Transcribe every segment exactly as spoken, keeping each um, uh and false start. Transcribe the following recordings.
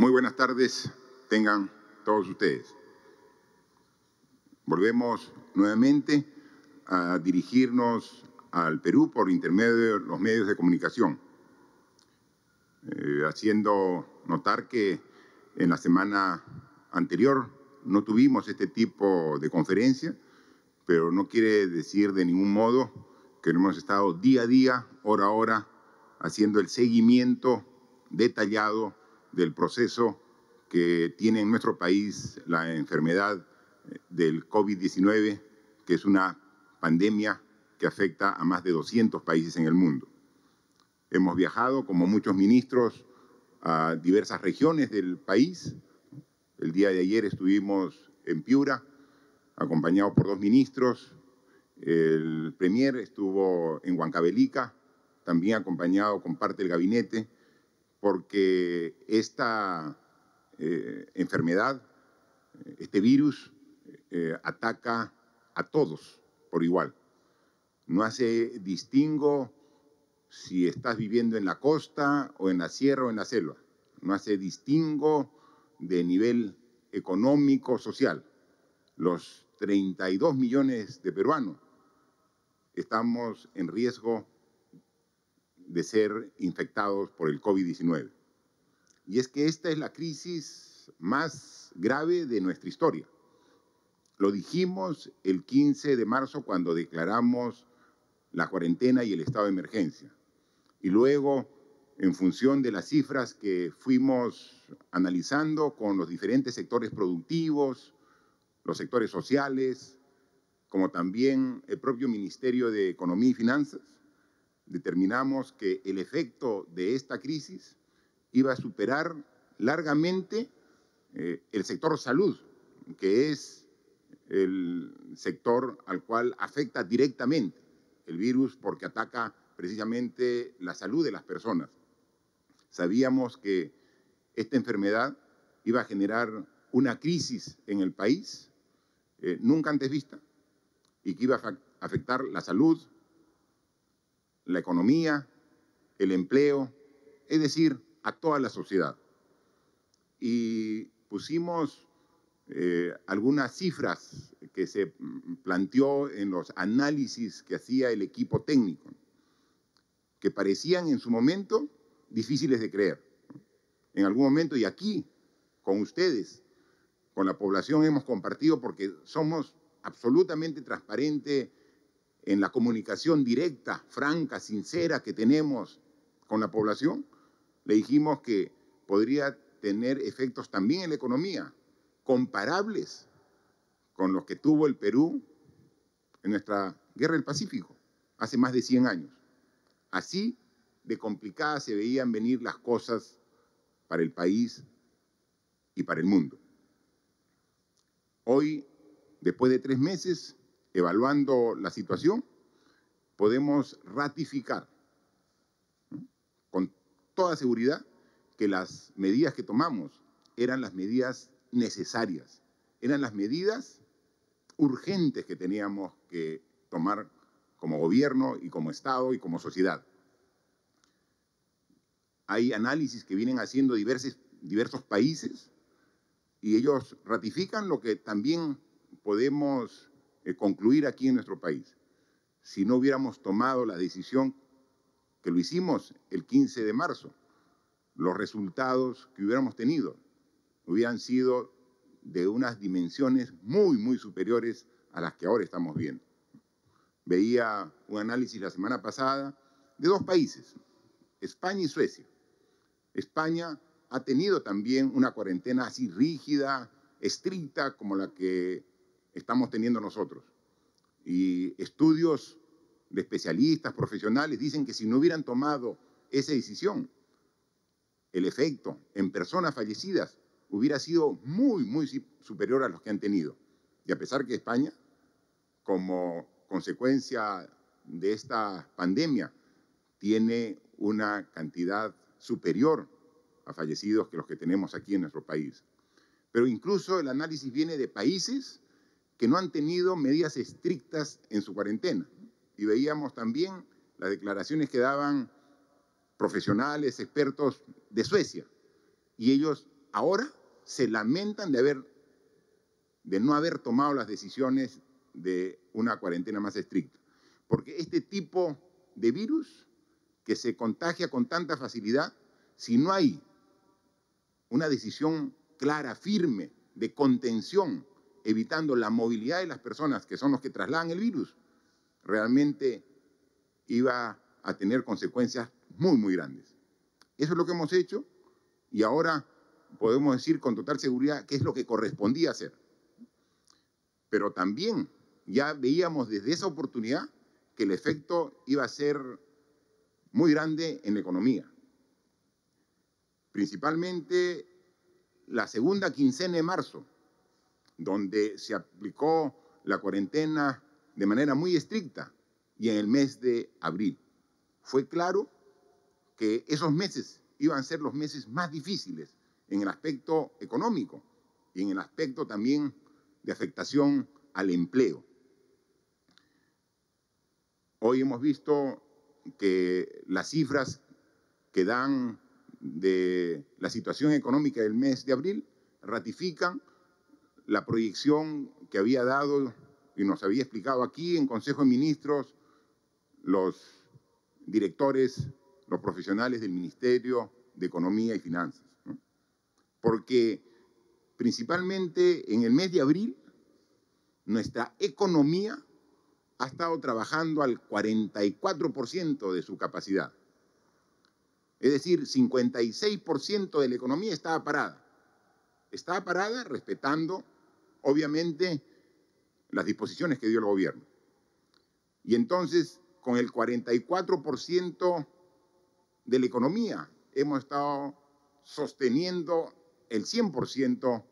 Muy buenas tardes, tengan todos ustedes. Volvemos nuevamente a dirigirnos al Perú por intermedio de los medios de comunicación, eh, haciendo notar que en la semana anterior no tuvimos este tipo de conferencia, pero no quiere decir de ningún modo que no hemos estado día a día, hora a hora, haciendo el seguimiento detallado del proceso que tiene en nuestro país la enfermedad del COVID diecinueve, que es una pandemia que afecta a más de doscientos países en el mundo. Hemos viajado, como muchos ministros, a diversas regiones del país. El día de ayer estuvimos en Piura, acompañados por dos ministros. El premier estuvo en Huancavelica, también acompañado con parte del gabinete, porque esta eh, enfermedad, este virus, eh, ataca a todos por igual. No hace distingo si estás viviendo en la costa o en la sierra o en la selva. No hace distingo de nivel económico, social. Los treinta y dos millones de peruanos estamos en riesgo de ser infectados por el COVID diecinueve. Y es que esta es la crisis más grave de nuestra historia. Lo dijimos el quince de marzo cuando declaramos la cuarentena y el estado de emergencia. Y luego, en función de las cifras que fuimos analizando con los diferentes sectores productivos, los sectores sociales, como también el propio Ministerio de Economía y Finanzas, determinamos que el efecto de esta crisis iba a superar largamente eh, el sector salud, que es el sector al cual afecta directamente el virus porque ataca precisamente la salud de las personas. Sabíamos que esta enfermedad iba a generar una crisis en el país eh, nunca antes vista y que iba a afectar la salud, la economía, el empleo, es decir, a toda la sociedad. Y pusimos eh, algunas cifras que se planteó en los análisis que hacía el equipo técnico, que parecían en su momento difíciles de creer. En algún momento, y aquí, con ustedes, con la población hemos compartido porque somos absolutamente transparentes en la comunicación directa, franca, sincera que tenemos con la población, le dijimos que podría tener efectos también en la economía, comparables con los que tuvo el Perú en nuestra Guerra del Pacífico, hace más de cien años. Así de complicadas se veían venir las cosas para el país y para el mundo. Hoy, después de tres meses, evaluando la situación, podemos ratificar ¿no? con toda seguridad que las medidas que tomamos eran las medidas necesarias, eran las medidas urgentes que teníamos que tomar como gobierno y como Estado y como sociedad. Hay análisis que vienen haciendo diversos, diversos países y ellos ratifican lo que también podemos eh, concluir aquí en nuestro país. Si no hubiéramos tomado la decisión que lo hicimos el quince de marzo, los resultados que hubiéramos tenido hubieran sido de unas dimensiones muy, muy superiores a las que ahora estamos viendo. Veía un análisis la semana pasada de dos países, España y Suecia. España ha tenido también una cuarentena así rígida, estricta, como la que estamos teniendo nosotros. Y estudios de especialistas, profesionales, dicen que si no hubieran tomado esa decisión, el efecto en personas fallecidas hubiera sido muy, muy superior a los que han tenido. Y a pesar que España, como consecuencia de esta pandemia, tiene una cantidad superior a fallecidos que los que tenemos aquí en nuestro país. Pero incluso el análisis viene de países que no han tenido medidas estrictas en su cuarentena. Y veíamos también las declaraciones que daban profesionales, expertos de Suecia. Y ellos ahora se lamentan de, haber, de no haber tomado las decisiones de una cuarentena más estricta. Porque este tipo de virus que se contagia con tanta facilidad, si no hay una decisión clara, firme, de contención, evitando la movilidad de las personas que son los que trasladan el virus, realmente iba a tener consecuencias muy, muy grandes. Eso es lo que hemos hecho y ahora podemos decir con total seguridad que es lo que correspondía hacer. Pero también ya veíamos desde esa oportunidad que el efecto iba a ser muy grande en la economía. Principalmente la segunda quincena de marzo, donde se aplicó la cuarentena de manera muy estricta, y en el mes de abril. Fue claro que esos meses iban a ser los meses más difíciles en el aspecto económico y en el aspecto también de afectación al empleo. Hoy hemos visto que las cifras que dan de la situación económica del mes de abril ratifican la proyección que había dado y nos había explicado aquí en Consejo de Ministros los directores, los profesionales del Ministerio de Economía y Finanzas, ¿no? Porque principalmente en el mes de abril nuestra economía ha estado trabajando al cuarenta y cuatro por ciento de su capacidad. Es decir, cincuenta y seis por ciento de la economía estaba parada. Estaba parada respetando, obviamente, las disposiciones que dio el gobierno. Y entonces, con el cuarenta y cuatro por ciento de la economía, hemos estado sosteniendo el cien por ciento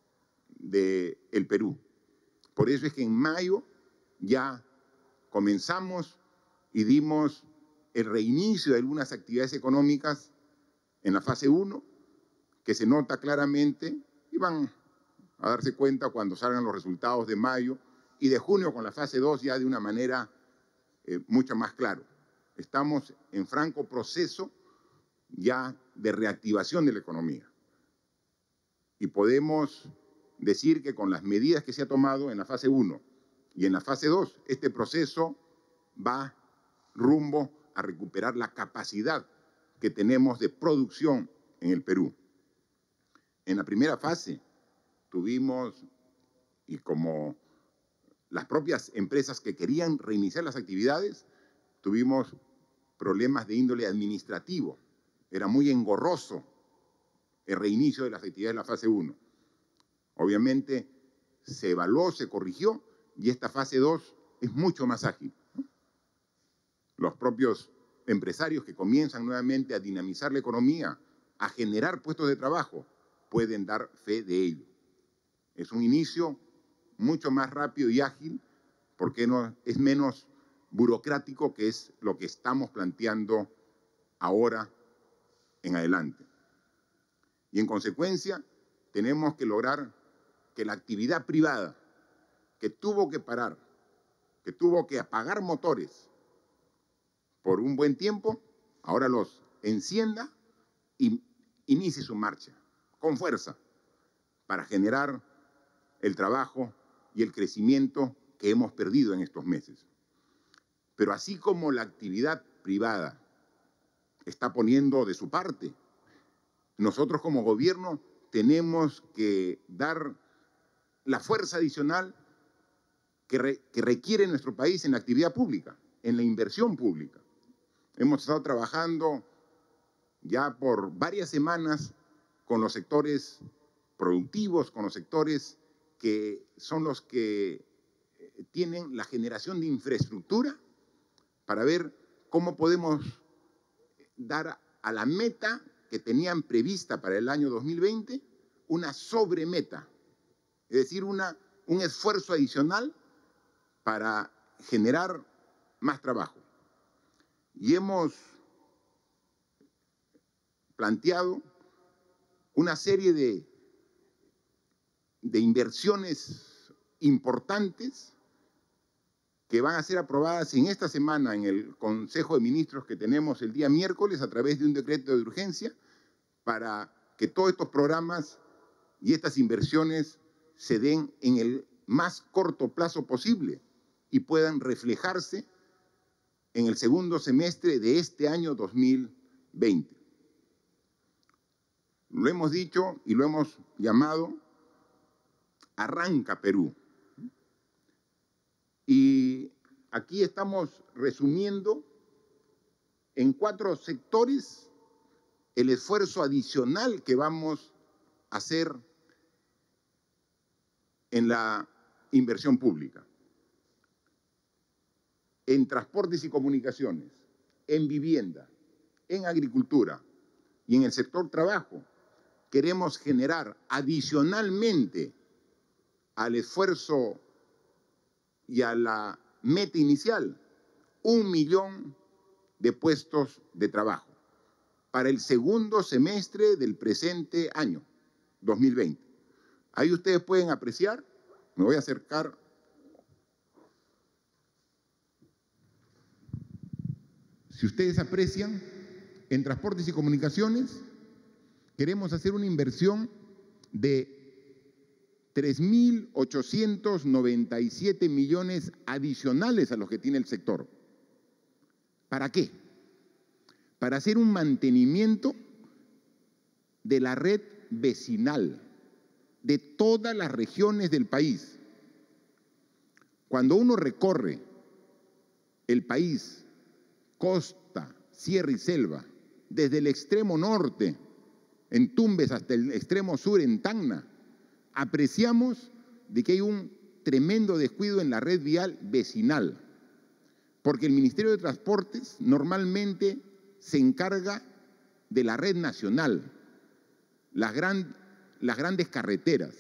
del Perú. Por eso es que en mayo ya comenzamos y dimos el reinicio de algunas actividades económicas en la fase uno, que se nota claramente, y van a darse cuenta cuando salgan los resultados de mayo, y de junio con la fase dos ya de una manera eh, mucho más claro. Estamos en franco proceso ya de reactivación de la economía. Y podemos decir que con las medidas que se ha tomado en la fase uno y en la fase dos, este proceso va rumbo a recuperar la capacidad que tenemos de producción en el Perú. En la primera fase tuvimos, y como las propias empresas que querían reiniciar las actividades, tuvimos problemas de índole administrativo. Era muy engorroso el reinicio de las actividades de la fase uno. Obviamente se evaluó, se corrigió, y esta fase dos es mucho más ágil. Los propios empresarios que comienzan nuevamente a dinamizar la economía, a generar puestos de trabajo, pueden dar fe de ello. Es un inicio mucho más rápido y ágil porque no, es menos burocrático, que es lo que estamos planteando ahora en adelante. Y en consecuencia, tenemos que lograr que la actividad privada, que tuvo que parar, que tuvo que apagar motores por un buen tiempo, ahora los encienda y inicie su marcha con fuerza para generar el trabajo y el crecimiento que hemos perdido en estos meses. Pero así como la actividad privada está poniendo de su parte, nosotros como gobierno tenemos que dar la fuerza adicional que, re, que requiere nuestro país en la actividad pública, en la inversión pública. Hemos estado trabajando ya por varias semanas con los sectores productivos, con los sectores que son los que tienen la generación de infraestructura, para ver cómo podemos dar a la meta que tenían prevista para el año dos mil veinte una sobremeta, es decir, una, un esfuerzo adicional para generar más trabajo. Y hemos planteado una serie de, de inversiones importantes que van a ser aprobadas en esta semana en el Consejo de Ministros que tenemos el día miércoles a través de un decreto de urgencia para que todos estos programas y estas inversiones se den en el más corto plazo posible y puedan reflejarse en el segundo semestre de este año dos mil veinte. Lo hemos dicho y lo hemos llamado Arranca Perú. Y aquí estamos resumiendo en cuatro sectores el esfuerzo adicional que vamos a hacer en la inversión pública, en transportes y comunicaciones, en vivienda, en agricultura y en el sector trabajo. Queremos generar adicionalmente al esfuerzo y a la meta inicial un millón de puestos de trabajo para el segundo semestre del presente año, dos mil veinte. Ahí ustedes pueden apreciar, me voy a acercar. Si ustedes aprecian, en transportes y comunicaciones queremos hacer una inversión de tres mil ochocientos noventa y siete millones adicionales a los que tiene el sector. ¿Para qué? Para hacer un mantenimiento de la red vecinal de todas las regiones del país. Cuando uno recorre el país, costa, sierra y selva, desde el extremo norte, en Tumbes, hasta el extremo sur, en Tacna, apreciamos de que hay un tremendo descuido en la red vial vecinal, porque el Ministerio de Transportes normalmente se encarga de la red nacional, las, gran, las grandes carreteras,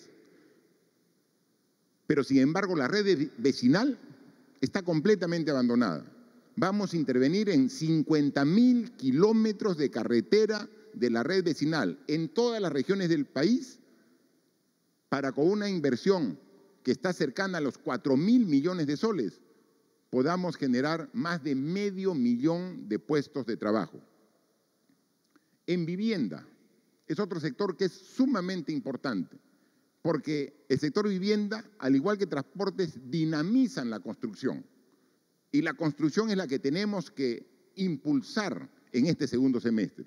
pero sin embargo la red vecinal está completamente abandonada. Vamos a intervenir en cincuenta mil kilómetros de carretera de la red vecinal en todas las regiones del país, para con una inversión que está cercana a los cuatro mil millones de soles, podamos generar más de medio millón de puestos de trabajo. En vivienda, es otro sector que es sumamente importante, porque el sector vivienda, al igual que transportes, dinamizan la construcción. Y la construcción es la que tenemos que impulsar en este segundo semestre.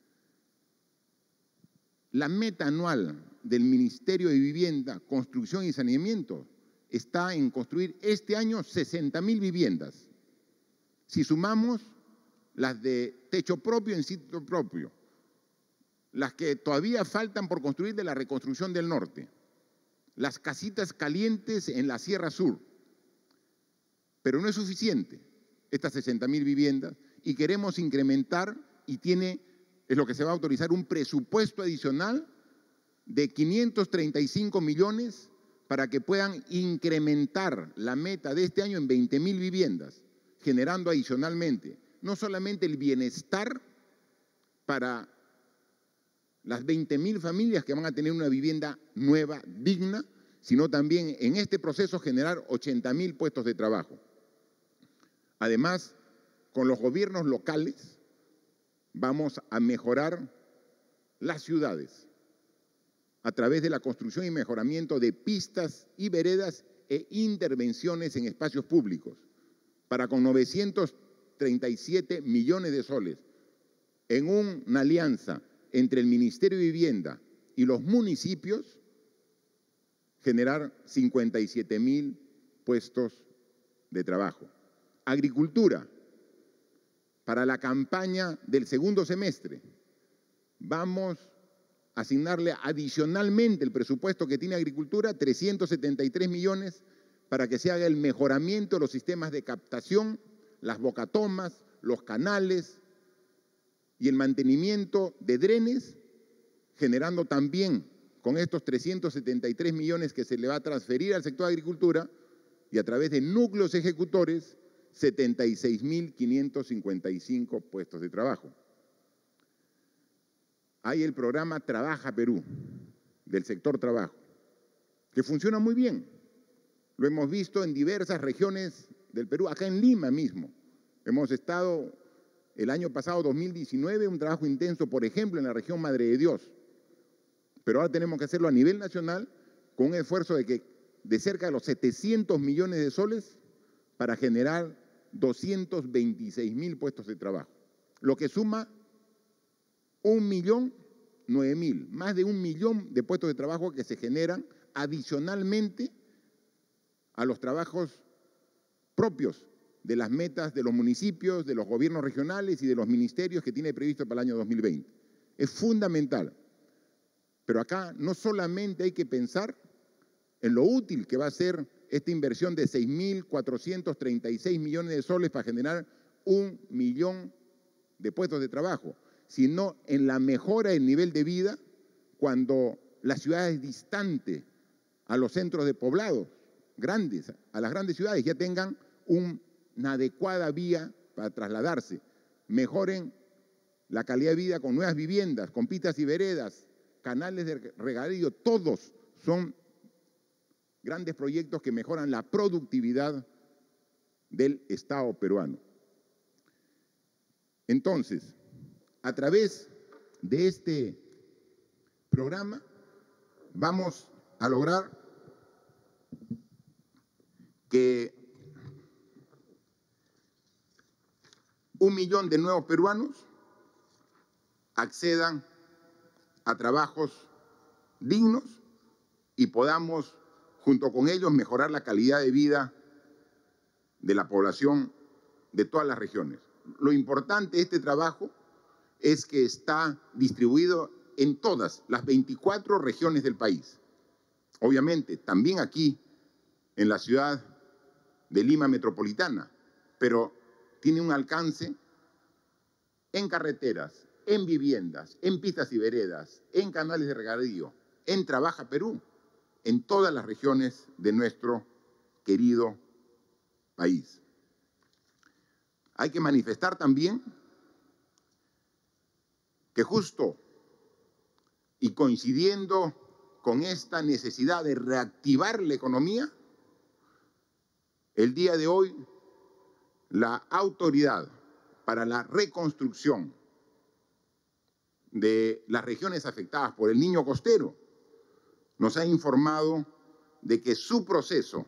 La meta anual del Ministerio de Vivienda, Construcción y Saneamiento está en construir este año sesenta mil viviendas. Si sumamos las de techo propio en sitio propio, las que todavía faltan por construir de la reconstrucción del norte, las casitas calientes en la Sierra Sur. Pero no es suficiente estas sesenta mil viviendas y queremos incrementar, y tiene, es lo que se va a autorizar, un presupuesto adicional de quinientos treinta y cinco millones para que puedan incrementar la meta de este año en veinte mil viviendas, generando adicionalmente no solamente el bienestar para las veinte mil familias que van a tener una vivienda nueva, digna, sino también en este proceso generar ochenta mil puestos de trabajo. Además, con los gobiernos locales vamos a mejorar las ciudades a través de la construcción y mejoramiento de pistas y veredas e intervenciones en espacios públicos, para con novecientos treinta y siete millones de soles, en una alianza entre el Ministerio de Vivienda y los municipios, generar cincuenta y siete mil puestos de trabajo. Agricultura, para la campaña del segundo semestre, vamos a asignarle adicionalmente el presupuesto que tiene Agricultura, trescientos setenta y tres millones, para que se haga el mejoramiento de los sistemas de captación, las bocatomas, los canales y el mantenimiento de drenes, generando también con estos trescientos setenta y tres millones que se le va a transferir al sector de Agricultura y a través de núcleos ejecutores, setenta y seis mil quinientos cincuenta y cinco puestos de trabajo. Hay el programa Trabaja Perú, del sector trabajo, que funciona muy bien. Lo hemos visto en diversas regiones del Perú, acá en Lima mismo. Hemos estado el año pasado, dos mil diecinueve, un trabajo intenso, por ejemplo, en la región Madre de Dios, Pero ahora tenemos que hacerlo a nivel nacional con un esfuerzo de, que, de cerca de los setecientos millones de soles para generar doscientos veintiséis mil puestos de trabajo, lo que suma un millón nueve mil, más de un millón de puestos de trabajo que se generan adicionalmente a los trabajos propios de las metas de los municipios, de los gobiernos regionales y de los ministerios que tiene previsto para el año dos mil veinte. Es fundamental. Pero acá no solamente hay que pensar en lo útil que va a ser esta inversión de seis mil cuatrocientos treinta y seis millones de soles para generar un millón de puestos de trabajo, sino en la mejora del nivel de vida cuando la ciudad es distante a los centros de poblados grandes, a las grandes ciudades, ya tengan un, una adecuada vía para trasladarse, mejoren la calidad de vida con nuevas viviendas, con pistas y veredas, canales de regadío, todos son grandes proyectos que mejoran la productividad del Estado peruano. Entonces, a través de este programa vamos a lograr que un millón de nuevos peruanos accedan a trabajos dignos y podamos, junto con ellos, mejorar la calidad de vida de la población de todas las regiones. Lo importante de este trabajo es que está distribuido en todas las veinticuatro regiones del país. Obviamente, también aquí, en la ciudad de Lima metropolitana, pero tiene un alcance en carreteras, en viviendas, en pistas y veredas, en canales de regadío, en Trabaja Perú, en todas las regiones de nuestro querido país. Hay que manifestar también que justo y coincidiendo con esta necesidad de reactivar la economía, el día de hoy la Autoridad para la Reconstrucción de las regiones afectadas por el Niño Costero nos ha informado de que su proceso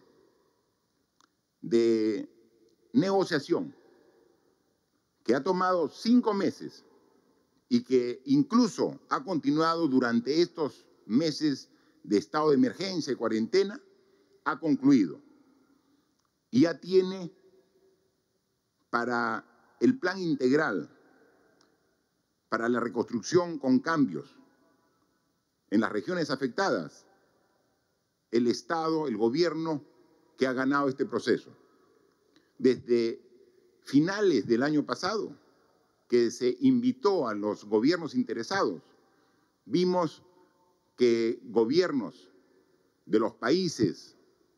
de negociación, que ha tomado cinco meses y que incluso ha continuado durante estos meses de estado de emergencia y cuarentena, ha concluido. Y ya tiene para el plan integral, para la reconstrucción con cambios en las regiones afectadas, el Estado, el gobierno que ha ganado este proceso. Desde finales del año pasado, que se invitó a los gobiernos interesados, vimos que gobiernos de los países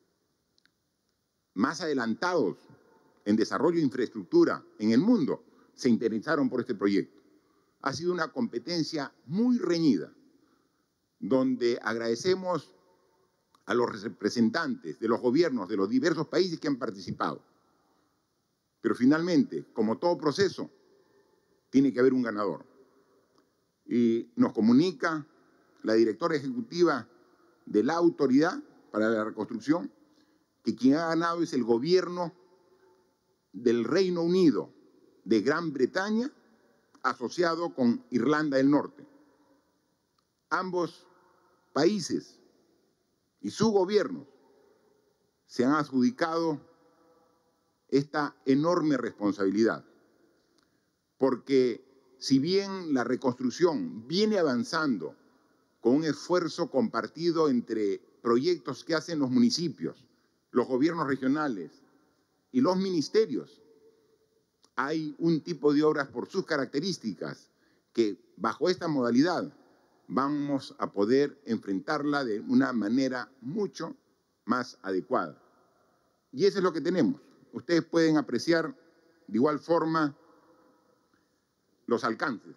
más adelantados en desarrollo de infraestructura en el mundo se interesaron por este proyecto. Ha sido una competencia muy reñida, donde agradecemos a los representantes de los gobiernos de los diversos países que han participado. Pero finalmente, como todo proceso, tiene que haber un ganador. Y nos comunica la directora ejecutiva de la Autoridad para la Reconstrucción que quien ha ganado es el gobierno del Reino Unido, de Gran Bretaña, asociado con Irlanda del Norte. Ambos países y sus gobiernos se han adjudicado esta enorme responsabilidad, porque si bien la reconstrucción viene avanzando con un esfuerzo compartido entre proyectos que hacen los municipios, los gobiernos regionales y los ministerios, hay un tipo de obras por sus características que bajo esta modalidad vamos a poder enfrentarla de una manera mucho más adecuada. Y eso es lo que tenemos. Ustedes pueden apreciar de igual forma los alcances.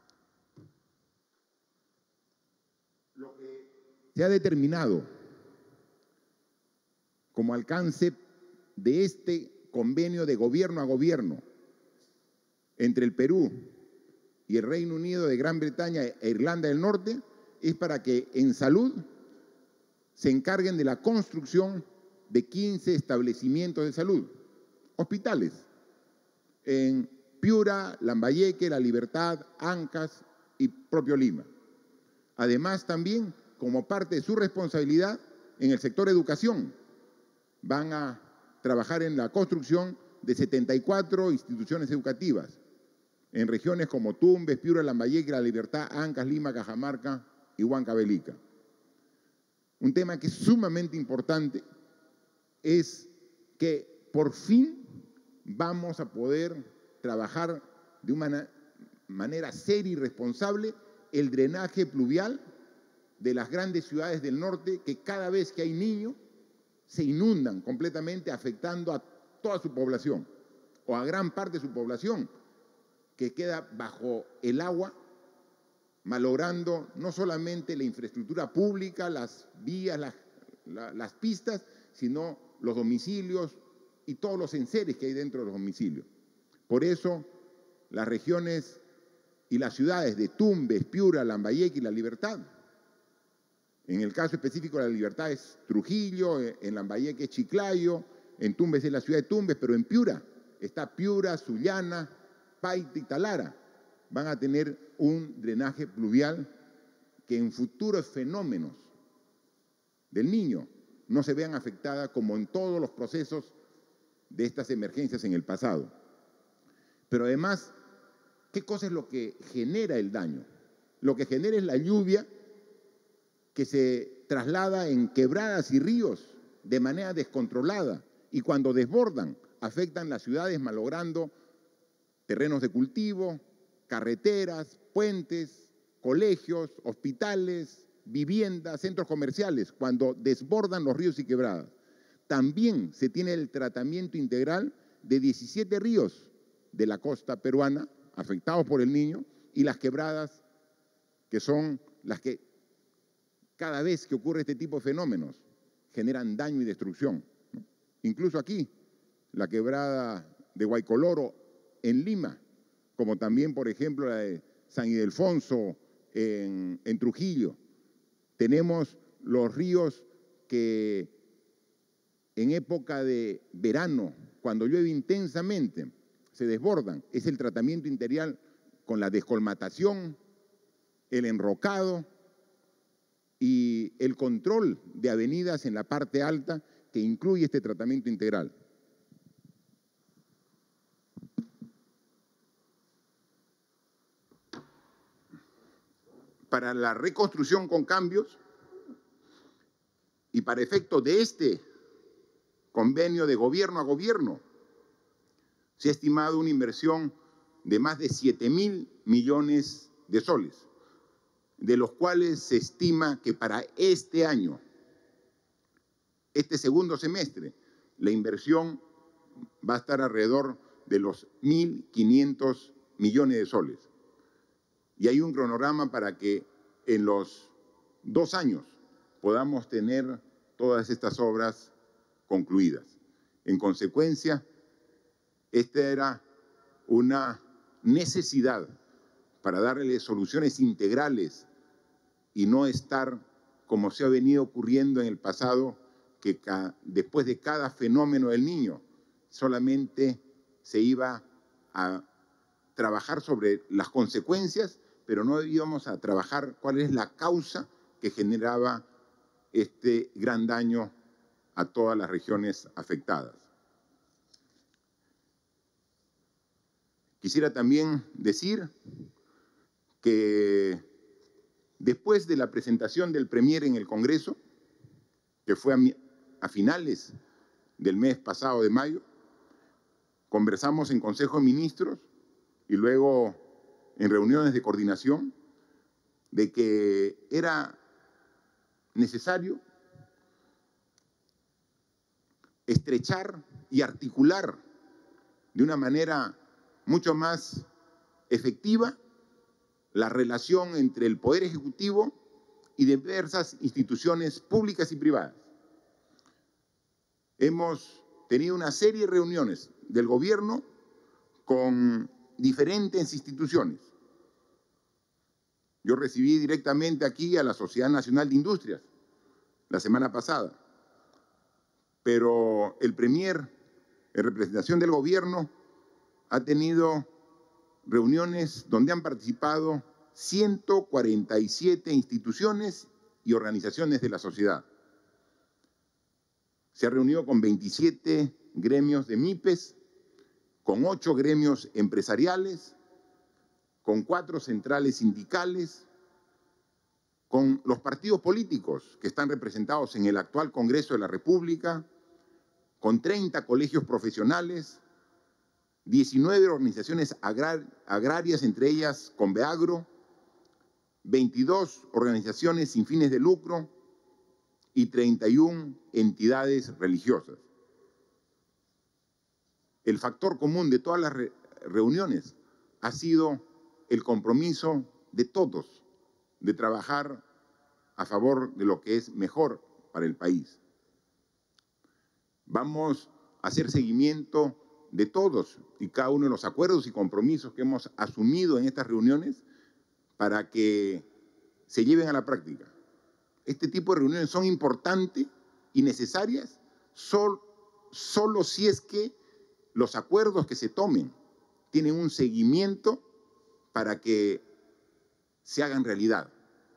Lo que se ha determinado como alcance de este convenio de gobierno a gobierno entre el Perú y el Reino Unido de Gran Bretaña e Irlanda del Norte es para que en salud se encarguen de la construcción de quince establecimientos de salud, hospitales, en Piura, Lambayeque, La Libertad, Ancash y propio Lima. Además, también, como parte de su responsabilidad, en el sector educación, van a trabajar en la construcción de setenta y cuatro instituciones educativas, en regiones como Tumbes, Piura, Lambayeque, La Libertad, Ancash, Lima, Cajamarca y Huancavelica. Un tema que es sumamente importante es que por fin vamos a poder trabajar de una manera seria y responsable el drenaje pluvial de las grandes ciudades del norte, que cada vez que hay niños se inundan completamente, afectando a toda su población o a gran parte de su población, que queda bajo el agua, malogrando no solamente la infraestructura pública, las vías, las, la, las pistas, sino los domicilios y todos los enseres que hay dentro de los domicilios. Por eso, las regiones y las ciudades de Tumbes, Piura, Lambayeque y La Libertad, en el caso específico de La Libertad es Trujillo, en Lambayeque es Chiclayo, en Tumbes es la ciudad de Tumbes, pero en Piura está Piura, Sullana, Paita y Talara. Van a tener un drenaje pluvial que en futuros fenómenos del Niño no se vean afectadas como en todos los procesos de estas emergencias en el pasado. Pero además, ¿qué cosa es lo que genera el daño? Lo que genera es la lluvia que se traslada en quebradas y ríos de manera descontrolada, y cuando desbordan afectan las ciudades malogrando terrenos de cultivo, carreteras, puentes, colegios, hospitales, viviendas, centros comerciales, cuando desbordan los ríos y quebradas. También se tiene el tratamiento integral de diecisiete ríos de la costa peruana afectados por el Niño, y las quebradas, que son las que cada vez que ocurre este tipo de fenómenos generan daño y destrucción, ¿no? Incluso aquí, la quebrada de Guaycoloro en Lima, como también, por ejemplo, la de San Ildefonso en, en Trujillo. Tenemos los ríos que en época de verano, cuando llueve intensamente, se desbordan. Es el tratamiento integral con la descolmatación, el enrocado y el control de avenidas en la parte alta, que incluye este tratamiento integral. Para la reconstrucción con cambios y para efecto de este convenio de gobierno a gobierno, se ha estimado una inversión de más de siete mil millones de soles, de los cuales se estima que para este año, este segundo semestre, la inversión va a estar alrededor de los mil quinientos millones de soles. Y hay un cronograma para que en los dos años podamos tener todas estas obras concluidas. En consecuencia, esta era una necesidad para darle soluciones integrales y no estar, como se ha venido ocurriendo en el pasado, que después de cada fenómeno del Niño solamente se iba a trabajar sobre las consecuencias, pero no íbamos a trabajar cuál es la causa que generaba este gran daño a todas las regiones afectadas. Quisiera también decir que después de la presentación del Premier en el Congreso, que fue a, a finales del mes pasado de mayo, conversamos en Consejo de Ministros y luego en reuniones de coordinación de que era necesario estrechar y articular de una manera mucho más efectiva la relación entre el Poder Ejecutivo y diversas instituciones públicas y privadas. Hemos tenido una serie de reuniones del gobierno con diferentes instituciones, Yo recibí directamente aquí a la Sociedad Nacional de Industrias la semana pasada, pero el Premier, en representación del gobierno, ha tenido reuniones donde han participado ciento cuarenta y siete instituciones y organizaciones de la sociedad. Se ha reunido con veintisiete gremios de MIPES, con ocho gremios empresariales, con cuatro centrales sindicales, con los partidos políticos que están representados en el actual Congreso de la República, con treinta colegios profesionales, diecinueve organizaciones agrar agrarias, entre ellas Conveagro, veintidós organizaciones sin fines de lucro y treinta y una entidades religiosas. El factor común de todas las re reuniones ha sido el compromiso de todos de trabajar a favor de lo que es mejor para el país. Vamos a hacer seguimiento de todos y cada uno de los acuerdos y compromisos que hemos asumido en estas reuniones para que se lleven a la práctica. Este tipo de reuniones son importantes y necesarias sol, solo si es que los acuerdos que se tomen tienen un seguimiento para que se hagan realidad.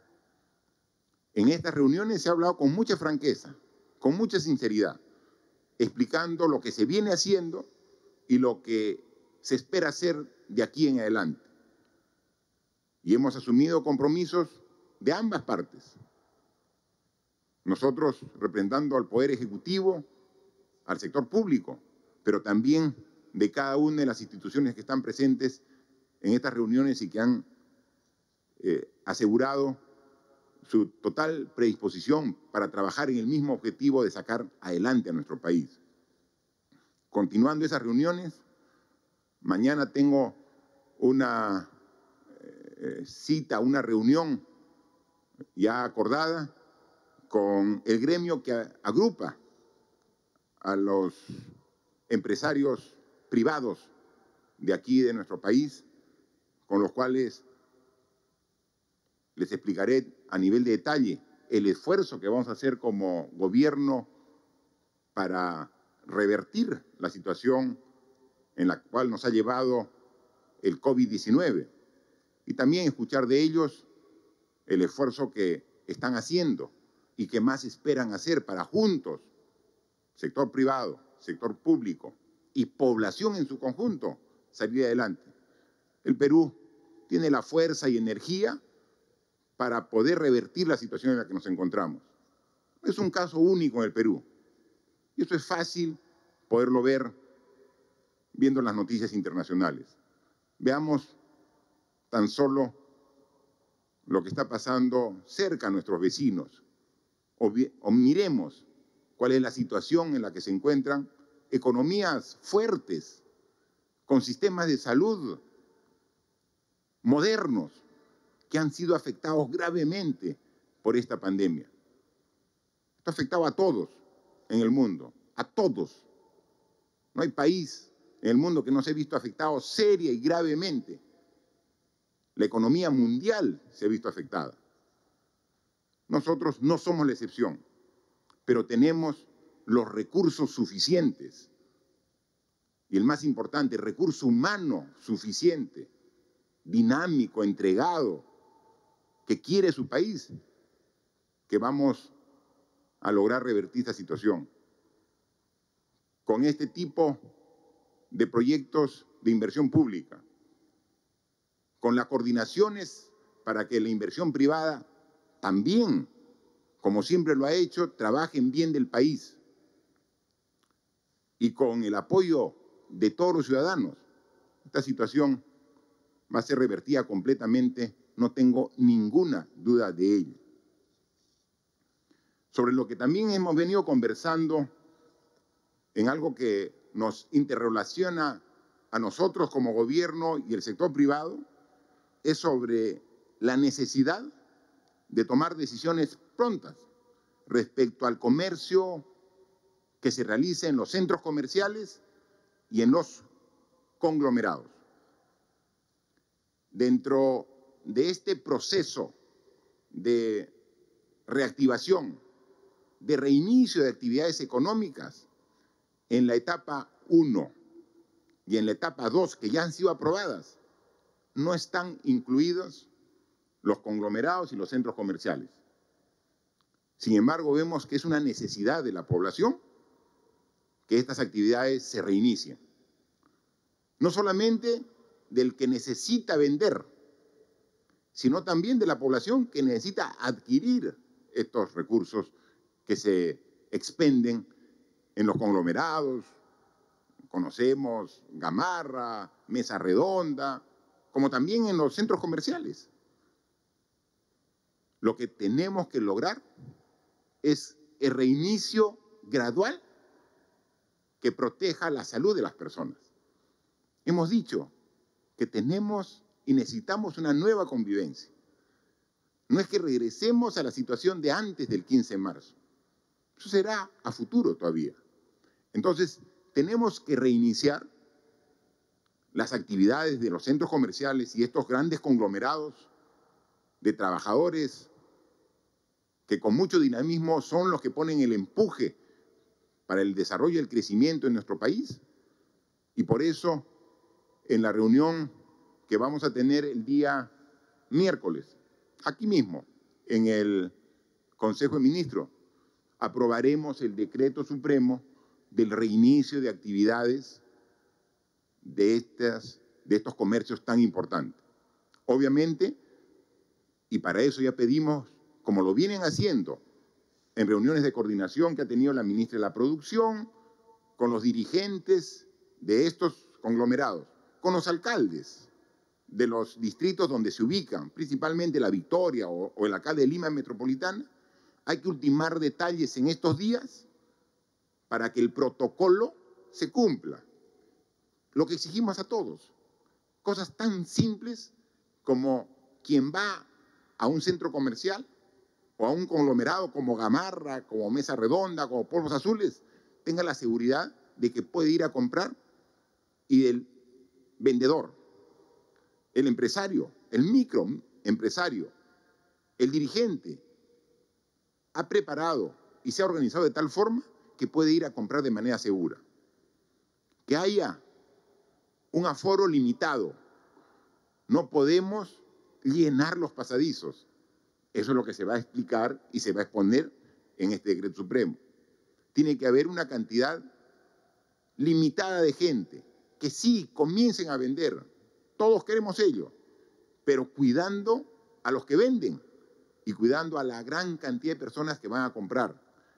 En estas reuniones se ha hablado con mucha franqueza, con mucha sinceridad, explicando lo que se viene haciendo y lo que se espera hacer de aquí en adelante. Y hemos asumido compromisos de ambas partes. Nosotros representando al Poder Ejecutivo, al sector público, pero también de cada una de las instituciones que están presentes en estas reuniones y que han eh, asegurado su total predisposición para trabajar en el mismo objetivo de sacar adelante a nuestro país. Continuando esas reuniones, mañana tengo una eh, cita, una reunión ya acordada con el gremio que agrupa a los empresarios privados de aquí de nuestro país, con los cuales les explicaré a nivel de detalle el esfuerzo que vamos a hacer como gobierno para revertir la situación en la cual nos ha llevado el COVID diecinueve y también escuchar de ellos el esfuerzo que están haciendo y que más esperan hacer para juntos, sector privado, sector público y población en su conjunto, salir adelante. El Perú tiene la fuerza y energía para poder revertir la situación en la que nos encontramos. Es un caso único en el Perú. Y eso es fácil poderlo ver viendo las noticias internacionales. Veamos tan solo lo que está pasando cerca a nuestros vecinos. O, o miremos cuál es la situación en la que se encuentran economías fuertes, con sistemas de salud modernos, que han sido afectados gravemente por esta pandemia. Esto ha afectado a todos en el mundo, a todos. No hay país en el mundo que no se ha visto afectado seria y gravemente. La economía mundial se ha visto afectada. Nosotros no somos la excepción, pero tenemos los recursos suficientes y el más importante, el recurso humano suficiente, dinámico, entregado, que quiere su país, que vamos a lograr revertir esta situación. Con este tipo de proyectos de inversión pública, con las coordinaciones para que la inversión privada también, como siempre lo ha hecho, trabaje en bien del país. Y con el apoyo de todos los ciudadanos, esta situación va a ser revertida completamente, no tengo ninguna duda de ello. Sobre lo que también hemos venido conversando en algo que nos interrelaciona a nosotros como gobierno y el sector privado, es sobre la necesidad de tomar decisiones prontas respecto al comercio que se realiza en los centros comerciales y en los conglomerados. Dentro de este proceso de reactivación, de reinicio de actividades económicas en la etapa uno y en la etapa dos, que ya han sido aprobadas, no están incluidos los conglomerados y los centros comerciales. Sin embargo, vemos que es una necesidad de la población que estas actividades se reinicien. No solamente del que necesita vender, sino también de la población que necesita adquirir estos recursos que se expenden en los conglomerados. Conocemos Gamarra, Mesa Redonda, como también en los centros comerciales. Lo que tenemos que lograr es el reinicio gradual que proteja la salud de las personas. Hemos dicho que tenemos y necesitamos una nueva convivencia. No es que regresemos a la situación de antes del quince de marzo. Eso será a futuro todavía. Entonces, tenemos que reiniciar las actividades de los centros comerciales y estos grandes conglomerados de trabajadores que con mucho dinamismo son los que ponen el empuje para el desarrollo y el crecimiento en nuestro país. Y por eso, en la reunión que vamos a tener el día miércoles, aquí mismo, en el Consejo de Ministros, aprobaremos el decreto supremo del reinicio de actividades de, estas, de estos comercios tan importantes. Obviamente, y para eso ya pedimos, como lo vienen haciendo en reuniones de coordinación que ha tenido la ministra de la Producción, con los dirigentes de estos conglomerados, con los alcaldes de los distritos donde se ubican, principalmente La Victoria o, o el alcalde de Lima Metropolitana, hay que ultimar detalles en estos días para que el protocolo se cumpla. Lo que exigimos a todos, cosas tan simples como quien va a un centro comercial o a un conglomerado como Gamarra, como Mesa Redonda, como Polvos Azules, tenga la seguridad de que puede ir a comprar y el vendedor, el empresario, el microempresario, el dirigente, ha preparado y se ha organizado de tal forma que puede ir a comprar de manera segura. Que haya un aforo limitado. No podemos llenar los pasadizos. Eso es lo que se va a explicar y se va a exponer en este decreto supremo. Tiene que haber una cantidad limitada de gente que sí comiencen a vender. Todos queremos ello, pero cuidando a los que venden y cuidando a la gran cantidad de personas que van a comprar,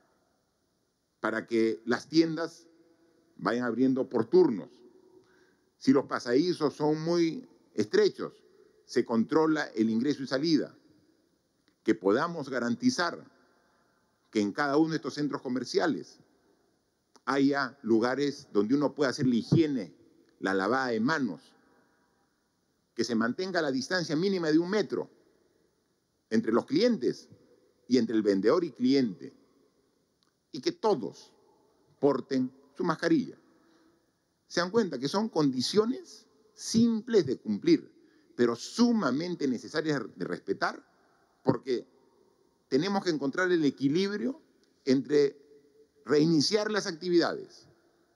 para que las tiendas vayan abriendo por turnos. Si los pasadizos son muy estrechos, se controla el ingreso y salida. Que podamos garantizar que en cada uno de estos centros comerciales haya lugares donde uno pueda hacer la higiene, la lavada de manos, que se mantenga la distancia mínima de un metro entre los clientes y entre el vendedor y cliente, y que todos porten su mascarilla. Se dan cuenta que son condiciones simples de cumplir, pero sumamente necesarias de respetar, porque tenemos que encontrar el equilibrio entre reiniciar las actividades,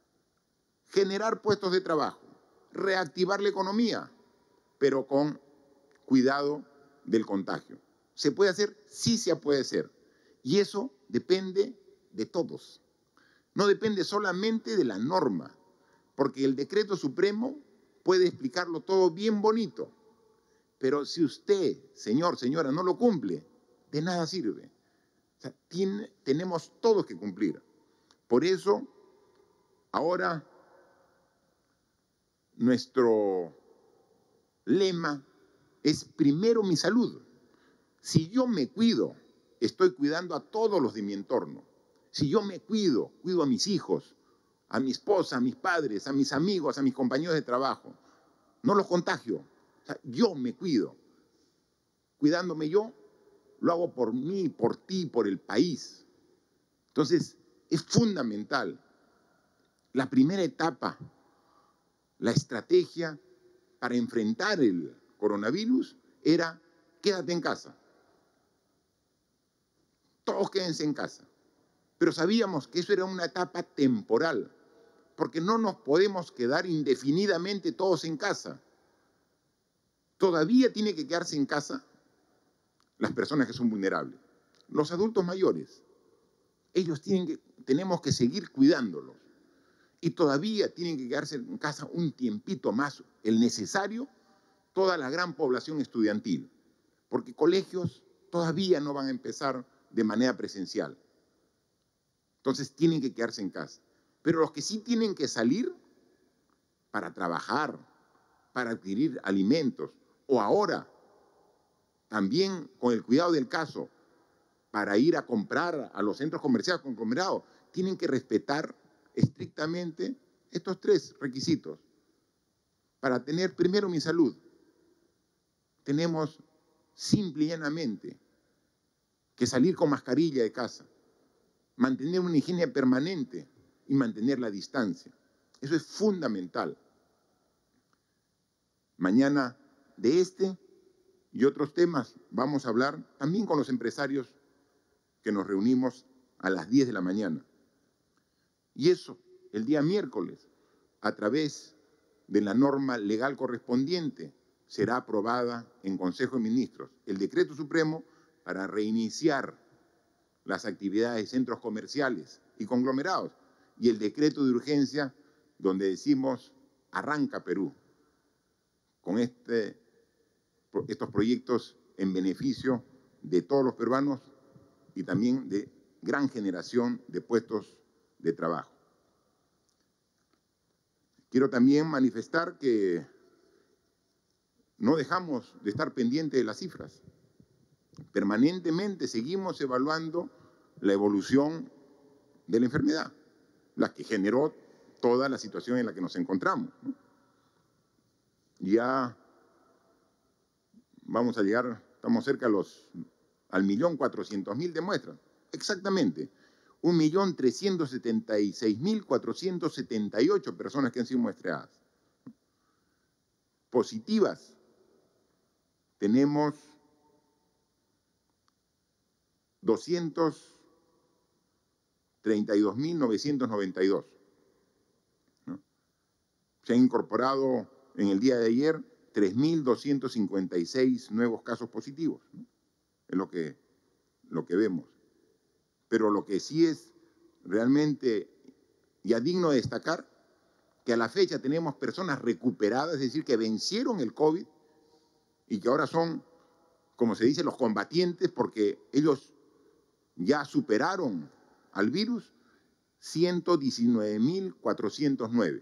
generar puestos de trabajo, reactivar la economía, pero con cuidado del contagio. ¿Se puede hacer? Sí se puede hacer. Y eso depende de todos. No depende solamente de la norma, porque el decreto supremo puede explicarlo todo bien bonito. Pero si usted, señor, señora, no lo cumple, de nada sirve. O sea, tiene, tenemos todos que cumplir. Por eso, ahora, nuestro lema es primero mi salud. Si yo me cuido, estoy cuidando a todos los de mi entorno. Si yo me cuido, cuido a mis hijos, a mi esposa, a mis padres, a mis amigos, a mis compañeros de trabajo. No los contagio. O sea, yo me cuido. Cuidándome yo, lo hago por mí, por ti, por el país. Entonces, es fundamental. La primera etapa, la estrategia para enfrentar el coronavirus era quédate en casa. Todos quédense en casa. Pero sabíamos que eso era una etapa temporal, porque no nos podemos quedar indefinidamente todos en casa. Todavía tienen que quedarse en casa las personas que son vulnerables. Los adultos mayores, ellos tienen que, tenemos que seguir cuidándolos. Y todavía tienen que quedarse en casa un tiempito más, el necesario, toda la gran población estudiantil, porque colegios todavía no van a empezar de manera presencial. Entonces tienen que quedarse en casa. Pero los que sí tienen que salir para trabajar, para adquirir alimentos, o ahora, también con el cuidado del caso, para ir a comprar a los centros comerciales conglomerados, tienen que respetar estrictamente estos tres requisitos. Para tener primero mi salud, tenemos simple y llanamente que salir con mascarilla de casa, mantener una higiene permanente y mantener la distancia. Eso es fundamental. Mañana de este y otros temas vamos a hablar también con los empresarios que nos reunimos a las diez de la mañana. Y eso, el día miércoles, a través de la norma legal correspondiente, será aprobada en Consejo de Ministros el decreto supremo para reiniciar las actividades de centros comerciales y conglomerados y el decreto de urgencia donde decimos arranca Perú con este, estos proyectos en beneficio de todos los peruanos y también de gran generación de puestos de trabajo. Quiero también manifestar que no dejamos de estar pendientes de las cifras. Permanentemente seguimos evaluando la evolución de la enfermedad, la que generó toda la situación en la que nos encontramos, ¿no? Ya vamos a llegar, estamos cerca a los, al millón cuatrocientos mil de muestras, exactamente, un millón trescientos setenta y seis mil cuatrocientos setenta y ocho personas que han sido muestreadas. Positivas, tenemos doscientos treinta y dos mil novecientos noventa y dos. ¿No? Se han incorporado en el día de ayer tres mil doscientos cincuenta y seis nuevos casos positivos, ¿no? Es lo que, lo que vemos. Pero lo que sí es realmente ya digno de destacar, que a la fecha tenemos personas recuperadas, es decir, que vencieron el COVID y que ahora son, como se dice, los combatientes porque ellos ya superaron al virus, ciento diecinueve mil cuatrocientos nueve.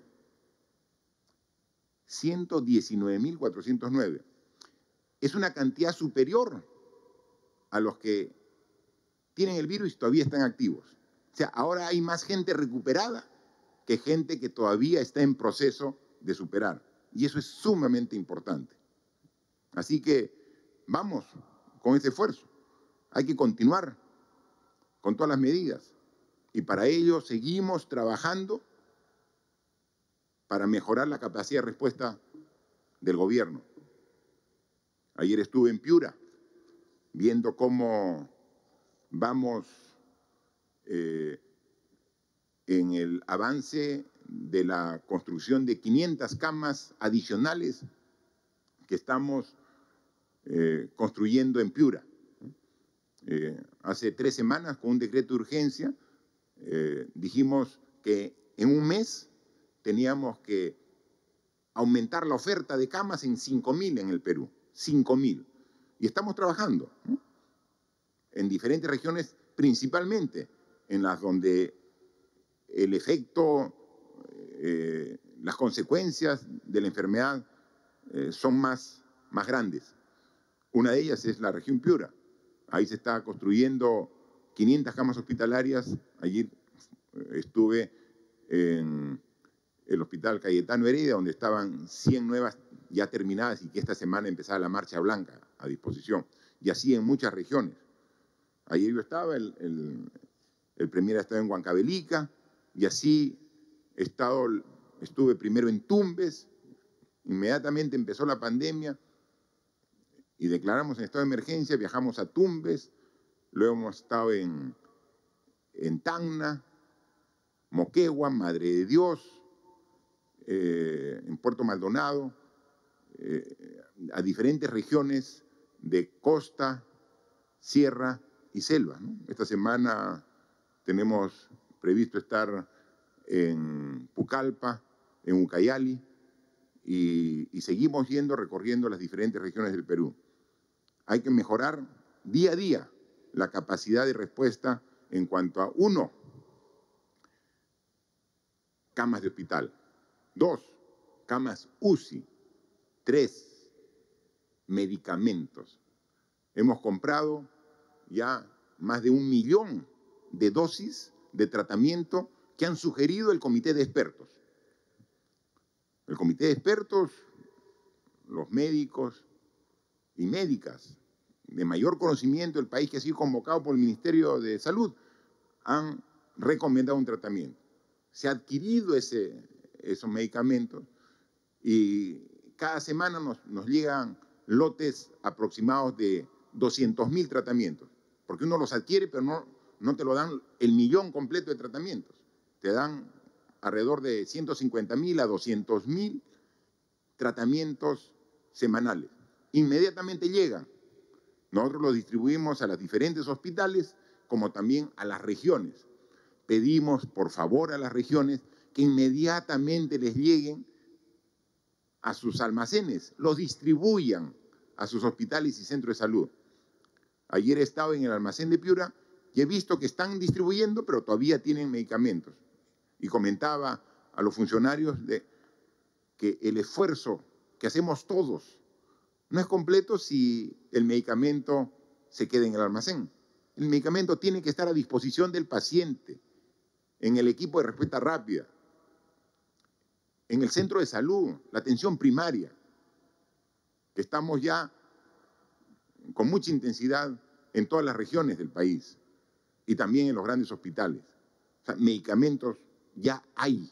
ciento diecinueve mil cuatrocientos nueve. Es una cantidad superior a los que tienen el virus y todavía están activos. O sea, ahora hay más gente recuperada que gente que todavía está en proceso de superar. Y eso es sumamente importante. Así que vamos con ese esfuerzo. Hay que continuar con todas las medidas. Y para ello seguimos trabajando para mejorar la capacidad de respuesta del gobierno. Ayer estuve en Piura viendo cómo vamos eh, en el avance de la construcción de quinientas camas adicionales que estamos eh, construyendo en Piura. Eh, hace tres semanas, con un decreto de urgencia, eh, dijimos que en un mes teníamos que aumentar la oferta de camas en cinco mil en el Perú, cinco mil. Y estamos trabajando, ¿no? En diferentes regiones, principalmente en las donde el efecto, eh, las consecuencias de la enfermedad eh, son más, más grandes. Una de ellas es la región Piura. Ahí se está construyendo quinientas camas hospitalarias. Ayer estuve en el Hospital Cayetano Heredia, donde estaban cien nuevas ya terminadas y que esta semana empezaba la marcha blanca a disposición. Y así en muchas regiones. Ayer yo estaba, el, el, el premier ha estado en Huancavelica, y así he estado, estuve primero en Tumbes, inmediatamente empezó la pandemia, y declaramos en estado de emergencia, viajamos a Tumbes, luego hemos estado en, en Tacna, Moquegua, Madre de Dios, eh, en Puerto Maldonado, eh, a diferentes regiones de costa, sierra y selva, ¿no? Esta semana tenemos previsto estar en Pucallpa, en Ucayali, y, y seguimos yendo, recorriendo las diferentes regiones del Perú. Hay que mejorar día a día la capacidad de respuesta en cuanto a, uno, camas de hospital, dos, camas U C I, tres, medicamentos. Hemos comprado ya más de un millón de dosis de tratamiento que han sugerido el comité de expertos. El comité de expertos, los médicos y médicas de mayor conocimiento del país que ha sido convocado por el Ministerio de Salud, han recomendado un tratamiento. Se ha adquirido ese, esos medicamentos y cada semana nos, nos llegan lotes aproximados de doscientos mil tratamientos, porque uno los adquiere, pero no, no te lo dan el millón completo de tratamientos. Te dan alrededor de ciento cincuenta mil a doscientos mil tratamientos semanales. Inmediatamente llegan. Nosotros los distribuimos a los diferentes hospitales, como también a las regiones. Pedimos, por favor, a las regiones que inmediatamente les lleguen a sus almacenes, los distribuyan a sus hospitales y centros de salud. Ayer he estado en el almacén de Piura y he visto que están distribuyendo, pero todavía tienen medicamentos. Y comentaba a los funcionarios de que el esfuerzo que hacemos todos no es completo si el medicamento se queda en el almacén. El medicamento tiene que estar a disposición del paciente, en el equipo de respuesta rápida, en el centro de salud, la atención primaria, que estamos ya con mucha intensidad en todas las regiones del país y también en los grandes hospitales. O sea, medicamentos ya hay.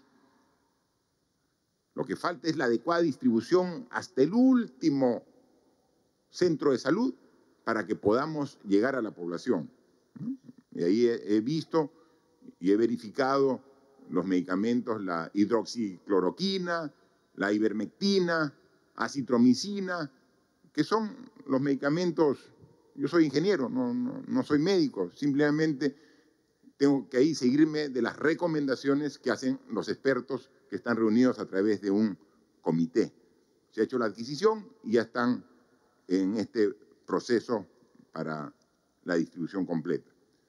Lo que falta es la adecuada distribución hasta el último centro de salud para que podamos llegar a la población, ¿no? Y ahí he, he visto y he verificado los medicamentos, la hidroxicloroquina, la ivermectina, acitromicina, que son los medicamentos. Yo soy ingeniero, no, no, no soy médico, simplemente tengo que ahí seguirme de las recomendaciones que hacen los expertos que están reunidos a través de un comité. Se ha hecho la adquisición y ya están en este proceso para la distribución completa.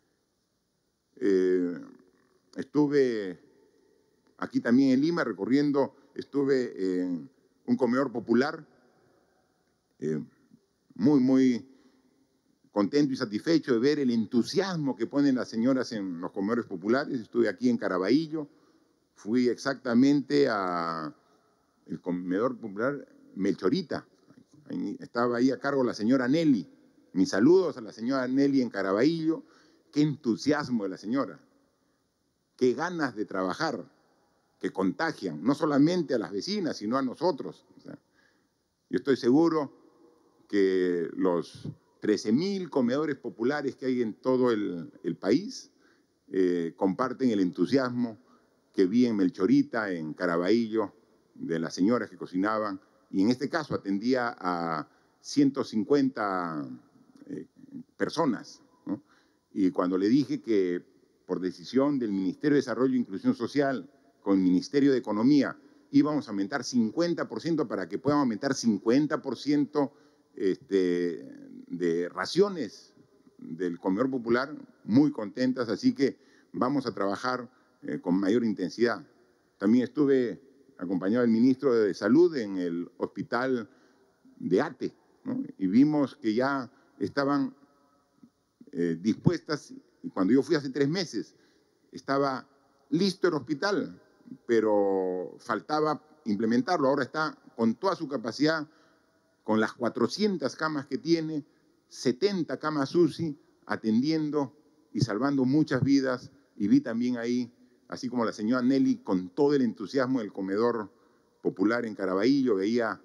Eh, estuve aquí también en Lima recorriendo, estuve en un comedor popular, eh, muy, muy contento y satisfecho de ver el entusiasmo que ponen las señoras en los comedores populares. Estuve aquí en Caraballo, fui exactamente al comedor popular Melchorita. Estaba ahí a cargo la señora Nelly. Mis saludos a la señora Nelly en Caraballo. Qué entusiasmo de la señora. Qué ganas de trabajar, que contagian, no solamente a las vecinas, sino a nosotros. O sea, yo estoy seguro que los trece mil comedores populares que hay en todo el, el país eh, comparten el entusiasmo que vi en Melchorita, en Caraballo, de las señoras que cocinaban, y en este caso atendía a ciento cincuenta eh, personas, ¿no? Y cuando le dije que por decisión del Ministerio de Desarrollo e Inclusión Social, con el Ministerio de Economía, íbamos a aumentar cincuenta por ciento para que puedan aumentar cincuenta por ciento este, de raciones del comedor popular, muy contentas, así que vamos a trabajar eh, con mayor intensidad. También estuve acompañado del ministro de Salud en el hospital de Ate, ¿no? Y vimos que ya estaban eh, dispuestas, y cuando yo fui hace tres meses, estaba listo el hospital, pero faltaba implementarlo. Ahora está con toda su capacidad, con las cuatrocientas camas que tiene, setenta camas U C I, atendiendo y salvando muchas vidas. Y vi también ahí, así como la señora Nelly, con todo el entusiasmo del comedor popular en Caraballo, veía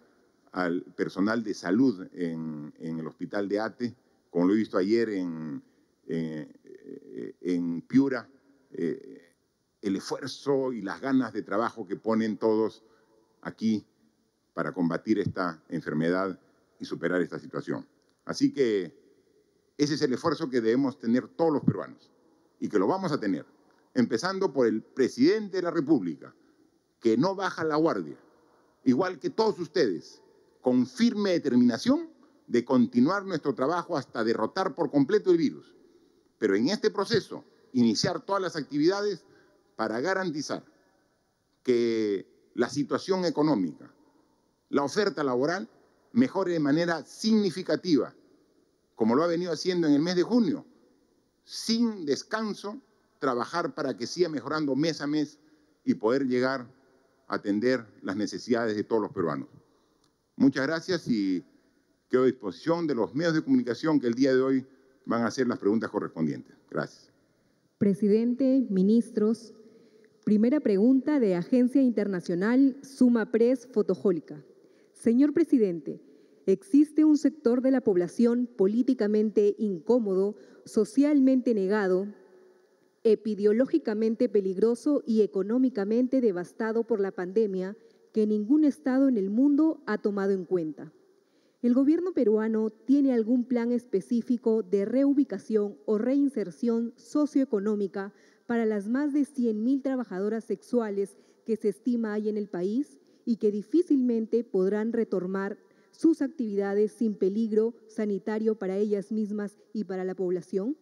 al personal de salud en, en el hospital de Ate, como lo he visto ayer en, en, en Piura, eh, el esfuerzo y las ganas de trabajo que ponen todos aquí para combatir esta enfermedad y superar esta situación. Así que ese es el esfuerzo que debemos tener todos los peruanos y que lo vamos a tener, empezando por el presidente de la República, que no baja la guardia, igual que todos ustedes, con firme determinación de continuar nuestro trabajo hasta derrotar por completo el virus. Pero en este proceso, iniciar todas las actividades para garantizar que la situación económica, la oferta laboral, mejore de manera significativa, como lo ha venido haciendo en el mes de junio, sin descanso, trabajar para que siga mejorando mes a mes y poder llegar a atender las necesidades de todos los peruanos. Muchas gracias y quedo a disposición de los medios de comunicación que el día de hoy van a hacer las preguntas correspondientes. Gracias. Presidente, ministros, primera pregunta de Agencia Internacional Suma Press Fotojólica. Señor presidente, existe un sector de la población políticamente incómodo, socialmente negado, epidemiológicamente peligroso y económicamente devastado por la pandemia que ningún Estado en el mundo ha tomado en cuenta. ¿El gobierno peruano tiene algún plan específico de reubicación o reinserción socioeconómica para las más de cien mil trabajadoras sexuales que se estima hay en el país y que difícilmente podrán retomar sus actividades sin peligro sanitario para ellas mismas y para la población?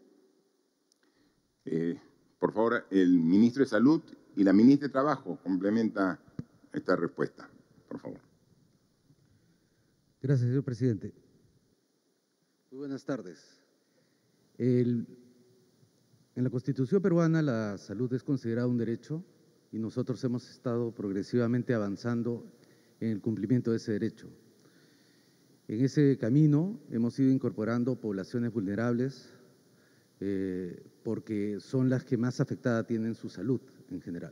Eh, por favor, el ministro de Salud y la ministra de Trabajo complementa esta respuesta, por favor. Gracias, señor presidente. Muy buenas tardes. El, en la Constitución peruana la salud es considerada un derecho y nosotros hemos estado progresivamente avanzando en el cumplimiento de ese derecho. En ese camino hemos ido incorporando poblaciones vulnerables eh, porque son las que más afectada tienen su salud en general.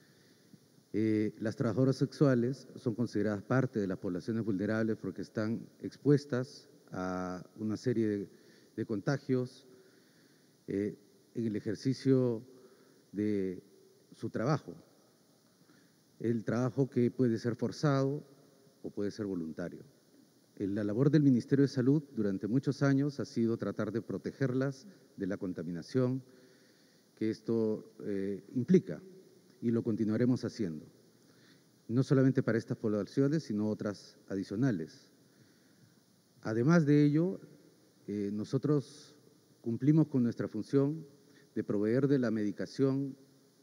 Eh, las trabajadoras sexuales son consideradas parte de las poblaciones vulnerables porque están expuestas a una serie de, de contagios eh, en el ejercicio de su trabajo. El trabajo que puede ser forzado o puede ser voluntario. La labor del Ministerio de Salud durante muchos años ha sido tratar de protegerlas de la contaminación que esto eh, implica, y lo continuaremos haciendo, no solamente para estas poblaciones, sino otras adicionales. Además de ello, eh, nosotros cumplimos con nuestra función de proveer de la medicación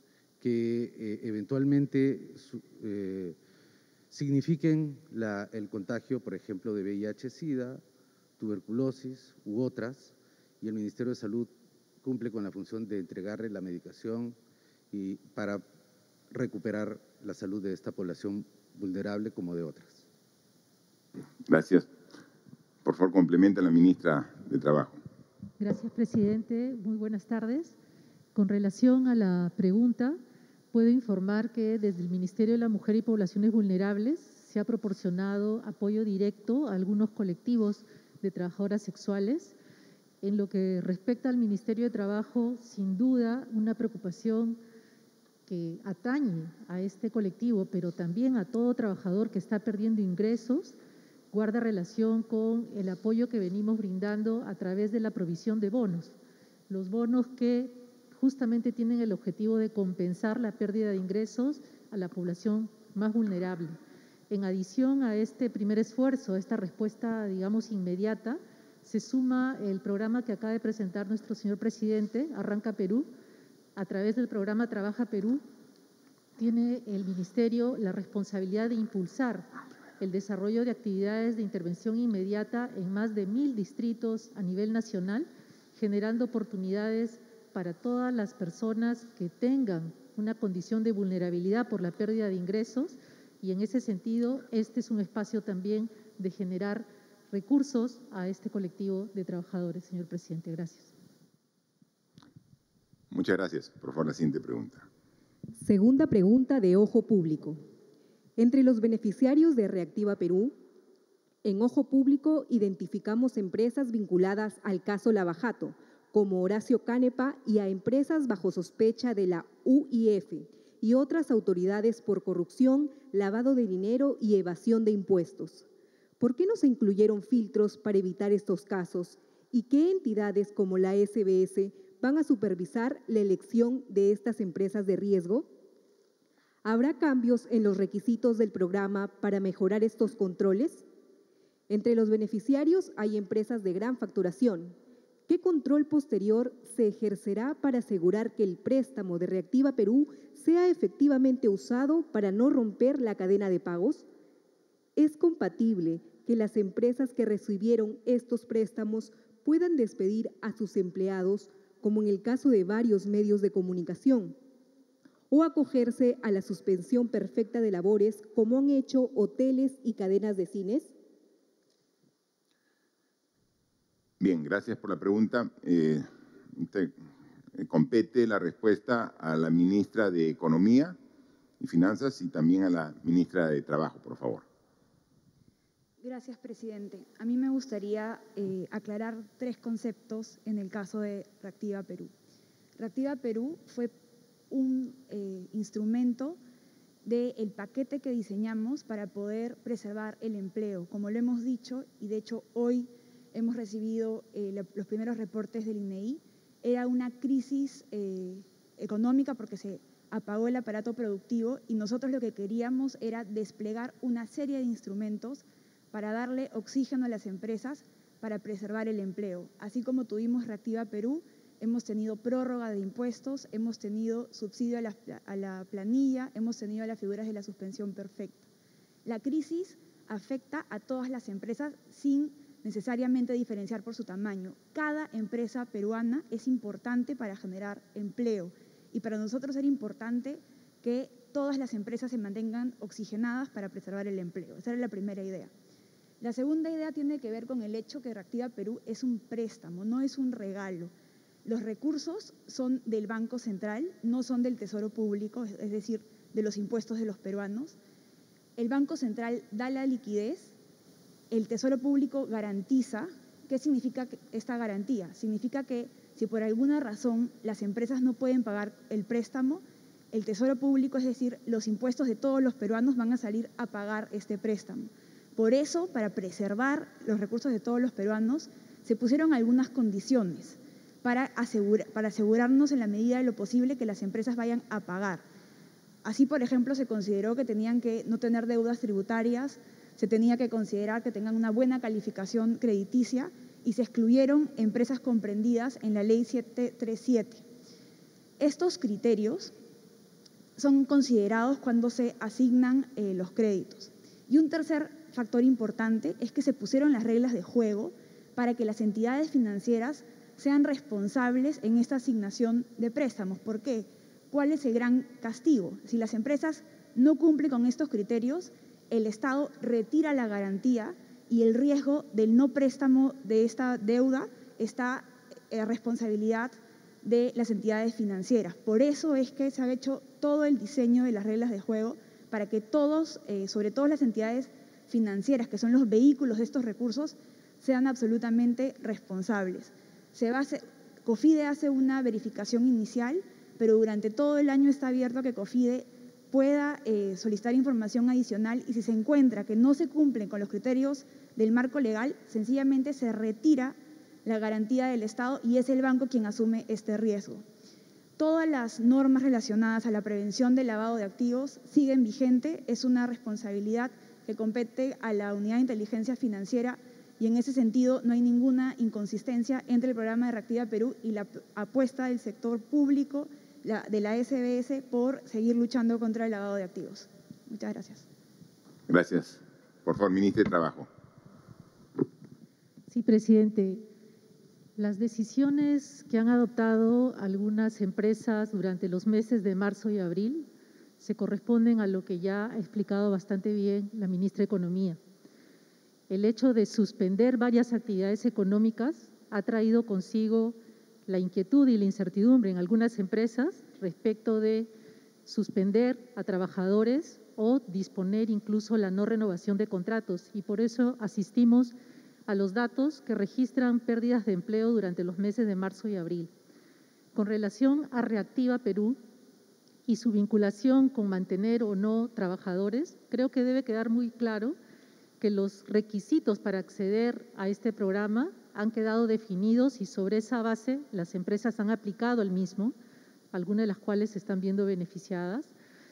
que eh, eventualmente eh, signifiquen la, el contagio, por ejemplo, de V I H, SIDA, tuberculosis u otras, y el Ministerio de Salud cumple con la función de entregarle la medicación y para recuperar la salud de esta población vulnerable como de otras. Gracias. Por favor, complementa la ministra de Trabajo. Gracias, presidente. Muy buenas tardes. Con relación a la pregunta, puedo informar que desde el Ministerio de la Mujer y Poblaciones Vulnerables se ha proporcionado apoyo directo a algunos colectivos de trabajadoras sexuales. En lo que respecta al Ministerio de Trabajo, sin duda, una preocupación que atañe a este colectivo, pero también a todo trabajador que está perdiendo ingresos, guarda relación con el apoyo que venimos brindando a través de la provisión de bonos. Los bonos que justamente tienen el objetivo de compensar la pérdida de ingresos a la población más vulnerable. En adición a este primer esfuerzo, a esta respuesta, digamos, inmediata, se suma el programa que acaba de presentar nuestro señor presidente, Arranca Perú. A través del programa Trabaja Perú, tiene el Ministerio la responsabilidad de impulsar el desarrollo de actividades de intervención inmediata en más de mil distritos a nivel nacional, generando oportunidades para todas las personas que tengan una condición de vulnerabilidad por la pérdida de ingresos, y en ese sentido, este es un espacio también de generar recursos a este colectivo de trabajadores, señor presidente. Gracias. Muchas gracias. Por favor, la siguiente pregunta. Segunda pregunta de Ojo Público. Entre los beneficiarios de Reactiva Perú, En Ojo Público identificamos empresas vinculadas al caso Lavajato, como Horacio Canepa, y a empresas bajo sospecha de la U I F y otras autoridades por corrupción, lavado de dinero y evasión de impuestos. ¿Por qué no se incluyeron filtros para evitar estos casos? ¿Y qué entidades como la S B S van a supervisar la elección de estas empresas de riesgo? ¿Habrá cambios en los requisitos del programa para mejorar estos controles? Entre los beneficiarios hay empresas de gran facturación. ¿Qué control posterior se ejercerá para asegurar que el préstamo de Reactiva Perú sea efectivamente usado para no romper la cadena de pagos? ¿Es compatible que las empresas que recibieron estos préstamos puedan despedir a sus empleados, como en el caso de varios medios de comunicación, o acogerse a la suspensión perfecta de labores, como han hecho hoteles y cadenas de cines? Bien, gracias por la pregunta. Eh, te, eh, compete la respuesta a la ministra de Economía y Finanzas y también a la ministra de Trabajo, por favor. Gracias, presidente. A mí me gustaría eh, aclarar tres conceptos en el caso de Reactiva Perú. Reactiva Perú fue un eh, instrumento del paquete que diseñamos para poder preservar el empleo. Como lo hemos dicho, y de hecho hoy hemos recibido eh, la, los primeros reportes del I N E I, era una crisis eh, económica porque se apagó el aparato productivo y nosotros lo que queríamos era desplegar una serie de instrumentos para darle oxígeno a las empresas para preservar el empleo. Así como tuvimos Reactiva Perú, hemos tenido prórroga de impuestos, hemos tenido subsidio a la, a la planilla, hemos tenido las figuras de la suspensión perfecta. La crisis afecta a todas las empresas sin necesariamente diferenciar por su tamaño. Cada empresa peruana es importante para generar empleo y para nosotros era importante que todas las empresas se mantengan oxigenadas para preservar el empleo. Esa era la primera idea. La segunda idea tiene que ver con el hecho que Reactiva Perú es un préstamo, no es un regalo. Los recursos son del Banco Central, no son del Tesoro Público, es decir, de los impuestos de los peruanos. El Banco Central da la liquidez, el Tesoro Público garantiza. ¿Qué significa esta garantía? Significa que si por alguna razón las empresas no pueden pagar el préstamo, el Tesoro Público, es decir, los impuestos de todos los peruanos van a salir a pagar este préstamo. Por eso, para preservar los recursos de todos los peruanos, se pusieron algunas condiciones para, asegurar, para asegurarnos en la medida de lo posible que las empresas vayan a pagar. Así, por ejemplo, se consideró que tenían que no tener deudas tributarias, se tenía que considerar que tengan una buena calificación crediticia y se excluyeron empresas comprendidas en la Ley setecientos treinta y siete. Estos criterios son considerados cuando se asignan eh, los créditos. Y un tercer factor importante es que se pusieron las reglas de juego para que las entidades financieras sean responsables en esta asignación de préstamos. ¿Por qué? ¿Cuál es el gran castigo? Si las empresas no cumplen con estos criterios, el Estado retira la garantía y el riesgo del no préstamo de esta deuda está en responsabilidad de las entidades financieras. Por eso es que se ha hecho todo el diseño de las reglas de juego para que todos, eh, sobre todo las entidades financieras, que son los vehículos de estos recursos, sean absolutamente responsables. Se va a hacer, COFIDE hace una verificación inicial, pero durante todo el año está abierto a que COFIDE pueda eh, solicitar información adicional y si se encuentra que no se cumplen con los criterios del marco legal, sencillamente se retira la garantía del Estado y es el banco quien asume este riesgo. Todas las normas relacionadas a la prevención del lavado de activos siguen vigentes, es una responsabilidad que compete a la Unidad de Inteligencia Financiera y en ese sentido no hay ninguna inconsistencia entre el programa de Reactiva Perú y la apuesta del sector público la, de la S B S por seguir luchando contra el lavado de activos. Muchas gracias. Gracias. Por favor, ministra de Trabajo. Sí, presidente. Las decisiones que han adoptado algunas empresas durante los meses de marzo y abril se corresponden a lo que ya ha explicado bastante bien la ministra de Economía. El hecho de suspender varias actividades económicas ha traído consigo la inquietud y la incertidumbre en algunas empresas respecto de suspender a trabajadores o disponer incluso la no renovación de contratos. Y por eso asistimos a los datos que registran pérdidas de empleo durante los meses de marzo y abril. Con relación a Reactiva Perú y su vinculación con mantener o no trabajadores, creo que debe quedar muy claro que los requisitos para acceder a este programa han quedado definidos y sobre esa base las empresas han aplicado el mismo, algunas de las cuales se están viendo beneficiadas,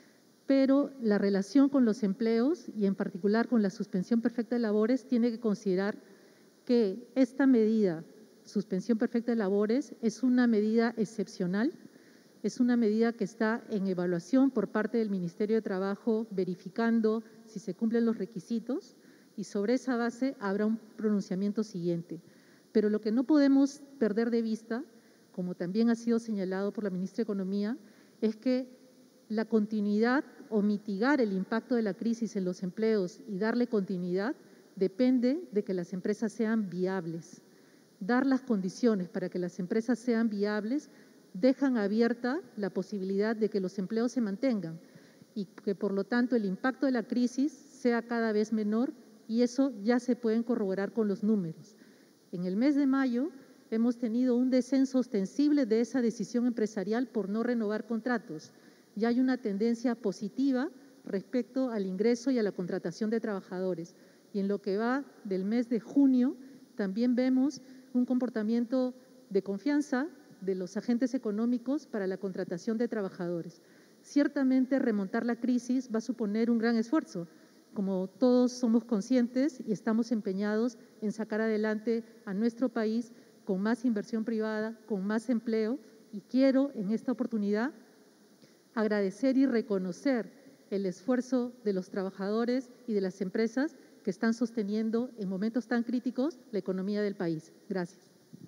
pero la relación con los empleos y en particular con la suspensión perfecta de labores tiene que considerar que esta medida, suspensión perfecta de labores, es una medida excepcional, es una medida que está en evaluación por parte del Ministerio de Trabajo, verificando si se cumplen los requisitos y sobre esa base habrá un pronunciamiento siguiente. Pero lo que no podemos perder de vista, como también ha sido señalado por la ministra de Economía, es que la continuidad o mitigar el impacto de la crisis en los empleos y darle continuidad depende de que las empresas sean viables. Dar las condiciones para que las empresas sean viables dejan abierta la posibilidad de que los empleos se mantengan y que por lo tanto el impacto de la crisis sea cada vez menor y eso ya se pueden corroborar con los números. En el mes de mayo hemos tenido un descenso ostensible de esa decisión empresarial por no renovar contratos. Ya hay una tendencia positiva respecto al ingreso y a la contratación de trabajadores. Y en lo que va del mes de junio, también vemos un comportamiento de confianza de los agentes económicos para la contratación de trabajadores. Ciertamente, remontar la crisis va a suponer un gran esfuerzo, como todos somos conscientes y estamos empeñados en sacar adelante a nuestro país con más inversión privada, con más empleo, y quiero en esta oportunidad agradecer y reconocer el esfuerzo de los trabajadores y de las empresas que están sosteniendo en momentos tan críticos la economía del país. Gracias.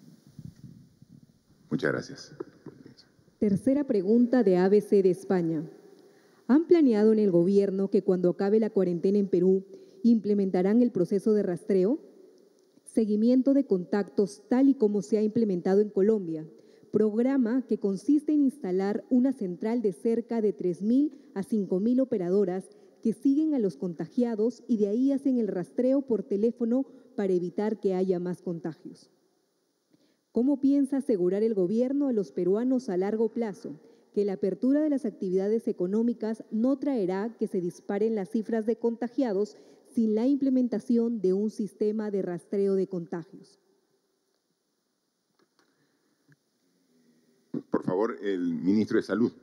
Muchas gracias. Tercera pregunta de A B C de España. ¿Han planeado en el gobierno que cuando acabe la cuarentena en Perú implementarán el proceso de rastreo? Seguimiento de contactos tal y como se ha implementado en Colombia, programa que consiste en instalar una central de cerca de tres mil a cinco mil operadoras que siguen a los contagiados y de ahí hacen el rastreo por teléfono para evitar que haya más contagios. ¿Cómo piensa asegurar el gobierno a los peruanos a largo plazo que la apertura de las actividades económicas no traerá que se disparen las cifras de contagiados sin la implementación de un sistema de rastreo de contagios? Por favor, el ministro de Salud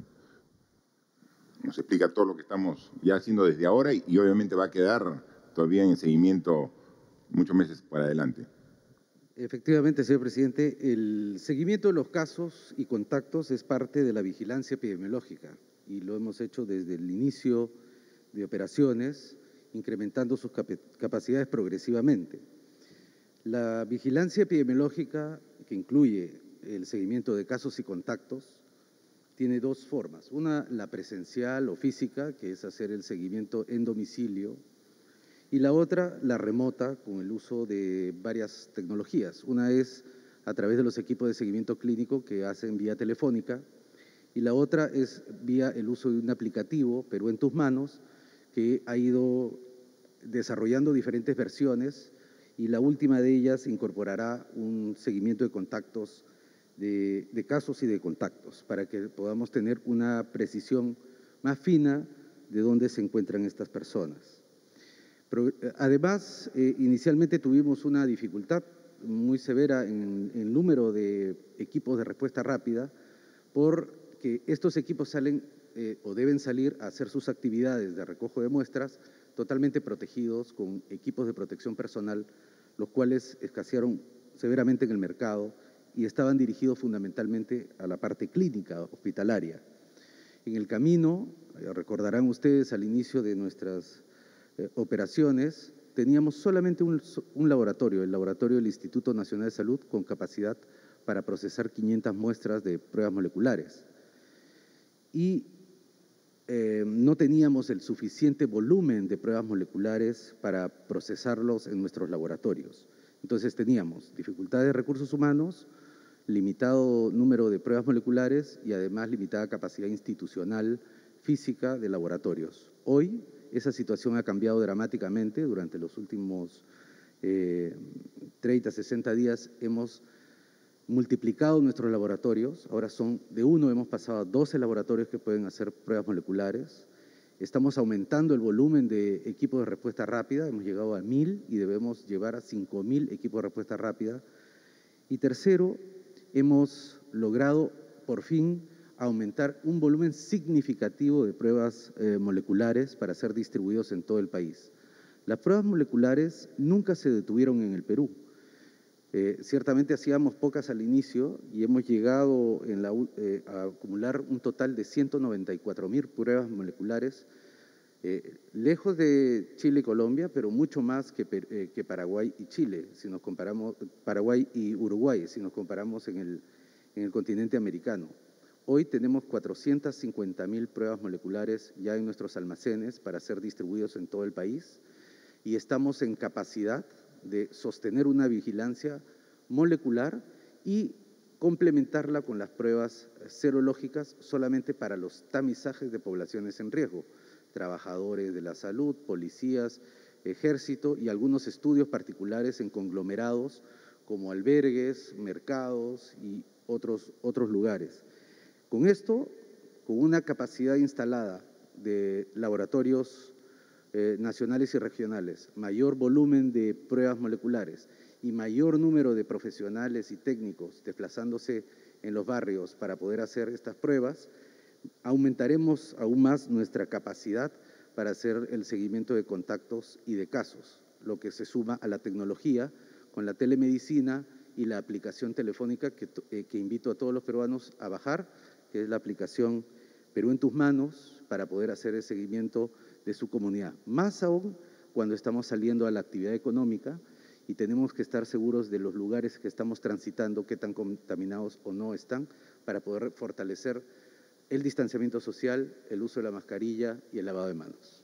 nos explica todo lo que estamos ya haciendo desde ahora y, y obviamente va a quedar todavía en seguimiento muchos meses para adelante. Efectivamente, señor presidente, el seguimiento de los casos y contactos es parte de la vigilancia epidemiológica y lo hemos hecho desde el inicio de operaciones, incrementando sus cap capacidades progresivamente. La vigilancia epidemiológica, que incluye el seguimiento de casos y contactos, tiene dos formas. Una, la presencial o física, que es hacer el seguimiento en domicilio, y la otra, la remota, con el uso de varias tecnologías. Una es a través de los equipos de seguimiento clínico que hacen vía telefónica, y la otra es vía el uso de un aplicativo, Perú en tus manos, que ha ido desarrollando diferentes versiones, y la última de ellas incorporará un seguimiento de contactos, de, de casos y de contactos, para que podamos tener una precisión más fina de dónde se encuentran estas personas. Pero, además, eh, inicialmente tuvimos una dificultad muy severa en, en el número de equipos de respuesta rápida, porque estos equipos salen eh, o deben salir a hacer sus actividades de recojo de muestras totalmente protegidos con equipos de protección personal, los cuales escasearon severamente en el mercado y estaban dirigidos fundamentalmente a la parte clínica hospitalaria. En el camino, recordarán ustedes al inicio de nuestras eh, operaciones, teníamos solamente un, un laboratorio, el laboratorio del Instituto Nacional de Salud, con capacidad para procesar quinientas muestras de pruebas moleculares. Y eh, no teníamos el suficiente volumen de pruebas moleculares para procesarlos en nuestros laboratorios. Entonces teníamos dificultad de recursos humanos, limitado número de pruebas moleculares y además limitada capacidad institucional física de laboratorios. Hoy esa situación ha cambiado dramáticamente. Durante los últimos eh, treinta, sesenta días hemos multiplicado nuestros laboratorios. Ahora son de uno, hemos pasado a doce laboratorios que pueden hacer pruebas moleculares. Estamos aumentando el volumen de equipos de respuesta rápida. Hemos llegado a mil y debemos llevar a cinco mil equipos de respuesta rápida. Y tercero, hemos logrado por fin aumentar un volumen significativo de pruebas eh, moleculares para ser distribuidos en todo el país. Las pruebas moleculares nunca se detuvieron en el Perú. Eh, ciertamente hacíamos pocas al inicio y hemos llegado en la, eh, a acumular un total de ciento noventa y cuatro mil pruebas moleculares, eh, lejos de Chile y Colombia, pero mucho más que, eh, que Paraguay y Chile, si nos comparamos, Paraguay y Uruguay, si nos comparamos en el, en el continente americano. Hoy tenemos cuatrocientas cincuenta mil pruebas moleculares ya en nuestros almacenes para ser distribuidos en todo el país y estamos en capacidad de sostener una vigilancia molecular y complementarla con las pruebas serológicas solamente para los tamizajes de poblaciones en riesgo, trabajadores de la salud, policías, ejército y algunos estudios particulares en conglomerados como albergues, mercados y otros, otros lugares. Con esto, con una capacidad instalada de laboratorios Eh, nacionales y regionales, mayor volumen de pruebas moleculares y mayor número de profesionales y técnicos desplazándose en los barrios para poder hacer estas pruebas, aumentaremos aún más nuestra capacidad para hacer el seguimiento de contactos y de casos, lo que se suma a la tecnología con la telemedicina y la aplicación telefónica que, eh, que invito a todos los peruanos a bajar, que es la aplicación Perú en tus manos, para poder hacer el seguimiento de su comunidad. Más aún cuando estamos saliendo a la actividad económica y tenemos que estar seguros de los lugares que estamos transitando, qué tan contaminados o no están, para poder fortalecer el distanciamiento social, el uso de la mascarilla y el lavado de manos.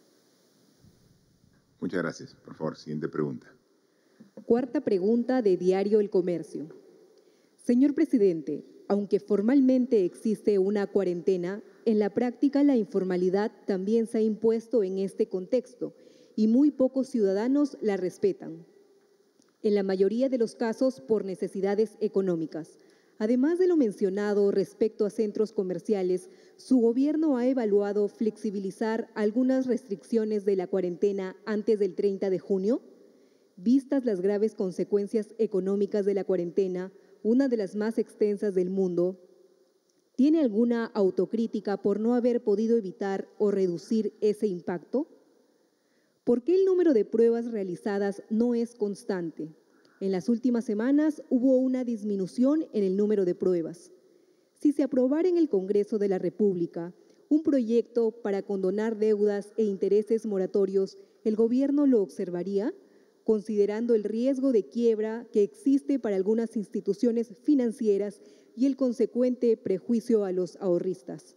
Muchas gracias. Por favor, siguiente pregunta. Cuarta pregunta de Diario El Comercio. Señor presidente, aunque formalmente existe una cuarentena, en la práctica la informalidad también se ha impuesto en este contexto y muy pocos ciudadanos la respetan. En la mayoría de los casos por necesidades económicas. Además de lo mencionado respecto a centros comerciales, ¿su gobierno ha evaluado flexibilizar algunas restricciones de la cuarentena antes del treinta de junio? Vistas las graves consecuencias económicas de la cuarentena, una de las más extensas del mundo, ¿tiene alguna autocrítica por no haber podido evitar o reducir ese impacto? ¿Por qué el número de pruebas realizadas no es constante? En las últimas semanas hubo una disminución en el número de pruebas. Si se aprobara en el Congreso de la República un proyecto para condonar deudas e intereses moratorios, ¿el gobierno lo observaría? Considerando el riesgo de quiebra que existe para algunas instituciones financieras y el consecuente prejuicio a los ahorristas.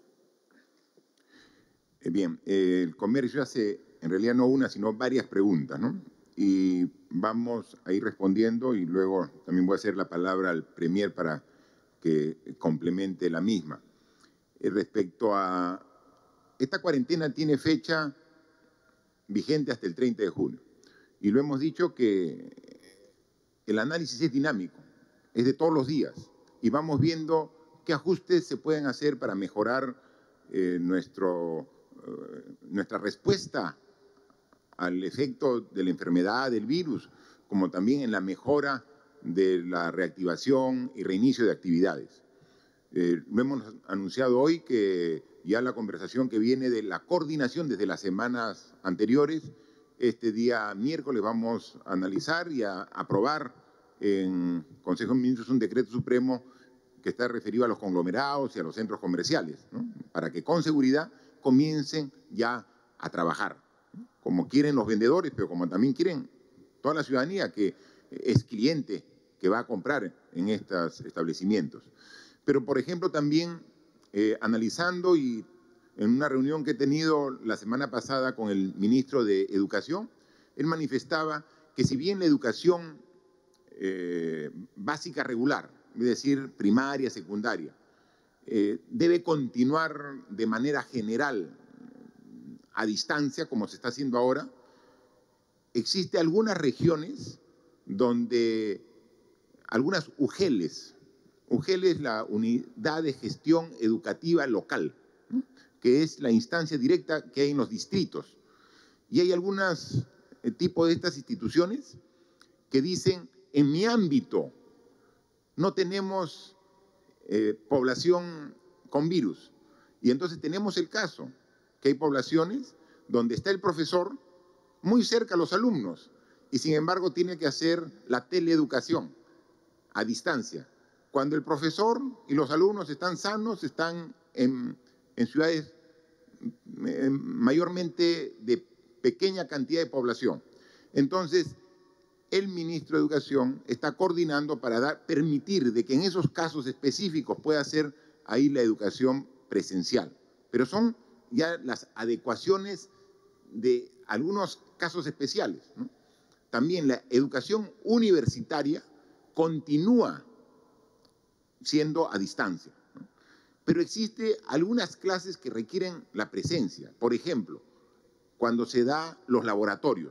Eh, bien, eh, el comercio hace en realidad no una, sino varias preguntas, ¿no? Y vamos a ir respondiendo y luego también voy a hacer la palabra al Premier para que complemente la misma. Eh, respecto a esta cuarentena tiene fecha vigente hasta el treinta de junio. Y lo hemos dicho que el análisis es dinámico, es de todos los días. Y vamos viendo qué ajustes se pueden hacer para mejorar eh, nuestro, eh, nuestra respuesta al efecto de la enfermedad, del virus, como también en la mejora de la reactivación y reinicio de actividades. Eh, lo hemos anunciado hoy que ya la conversación que viene de la coordinación desde las semanas anteriores, este día miércoles vamos a analizar y a aprobar en Consejo de Ministros un decreto supremo que está referido a los conglomerados y a los centros comerciales, ¿no? Para que con seguridad comiencen ya a trabajar, ¿no? Como quieren los vendedores, pero como también quieren toda la ciudadanía que es cliente que va a comprar en estos establecimientos. Pero, por ejemplo, también eh, analizando y en una reunión que he tenido la semana pasada con el ministro de Educación, él manifestaba que si bien la educación eh, básica regular, es decir, primaria, secundaria, eh, debe continuar de manera general a distancia, como se está haciendo ahora, existe algunas regiones donde algunas U G E Ls, U G E L es la Unidad de Gestión Educativa Local, ¿no?, que es la instancia directa que hay en los distritos. Y hay algunos eh, tipos de estas instituciones que dicen, en mi ámbito no tenemos eh, población con virus. Y entonces tenemos el caso que hay poblaciones donde está el profesor muy cerca a los alumnos y sin embargo tiene que hacer la teleeducación a distancia. Cuando el profesor y los alumnos están sanos, están en, en ciudades eh, mayormente de pequeña cantidad de población. Entonces, el ministro de Educación está coordinando para dar, permitir de que en esos casos específicos pueda hacer ahí la educación presencial. Pero son ya las adecuaciones de algunos casos especiales, ¿no? También la educación universitaria continúa siendo a distancia, ¿no? Pero existe algunas clases que requieren la presencia. Por ejemplo, cuando se da los laboratorios,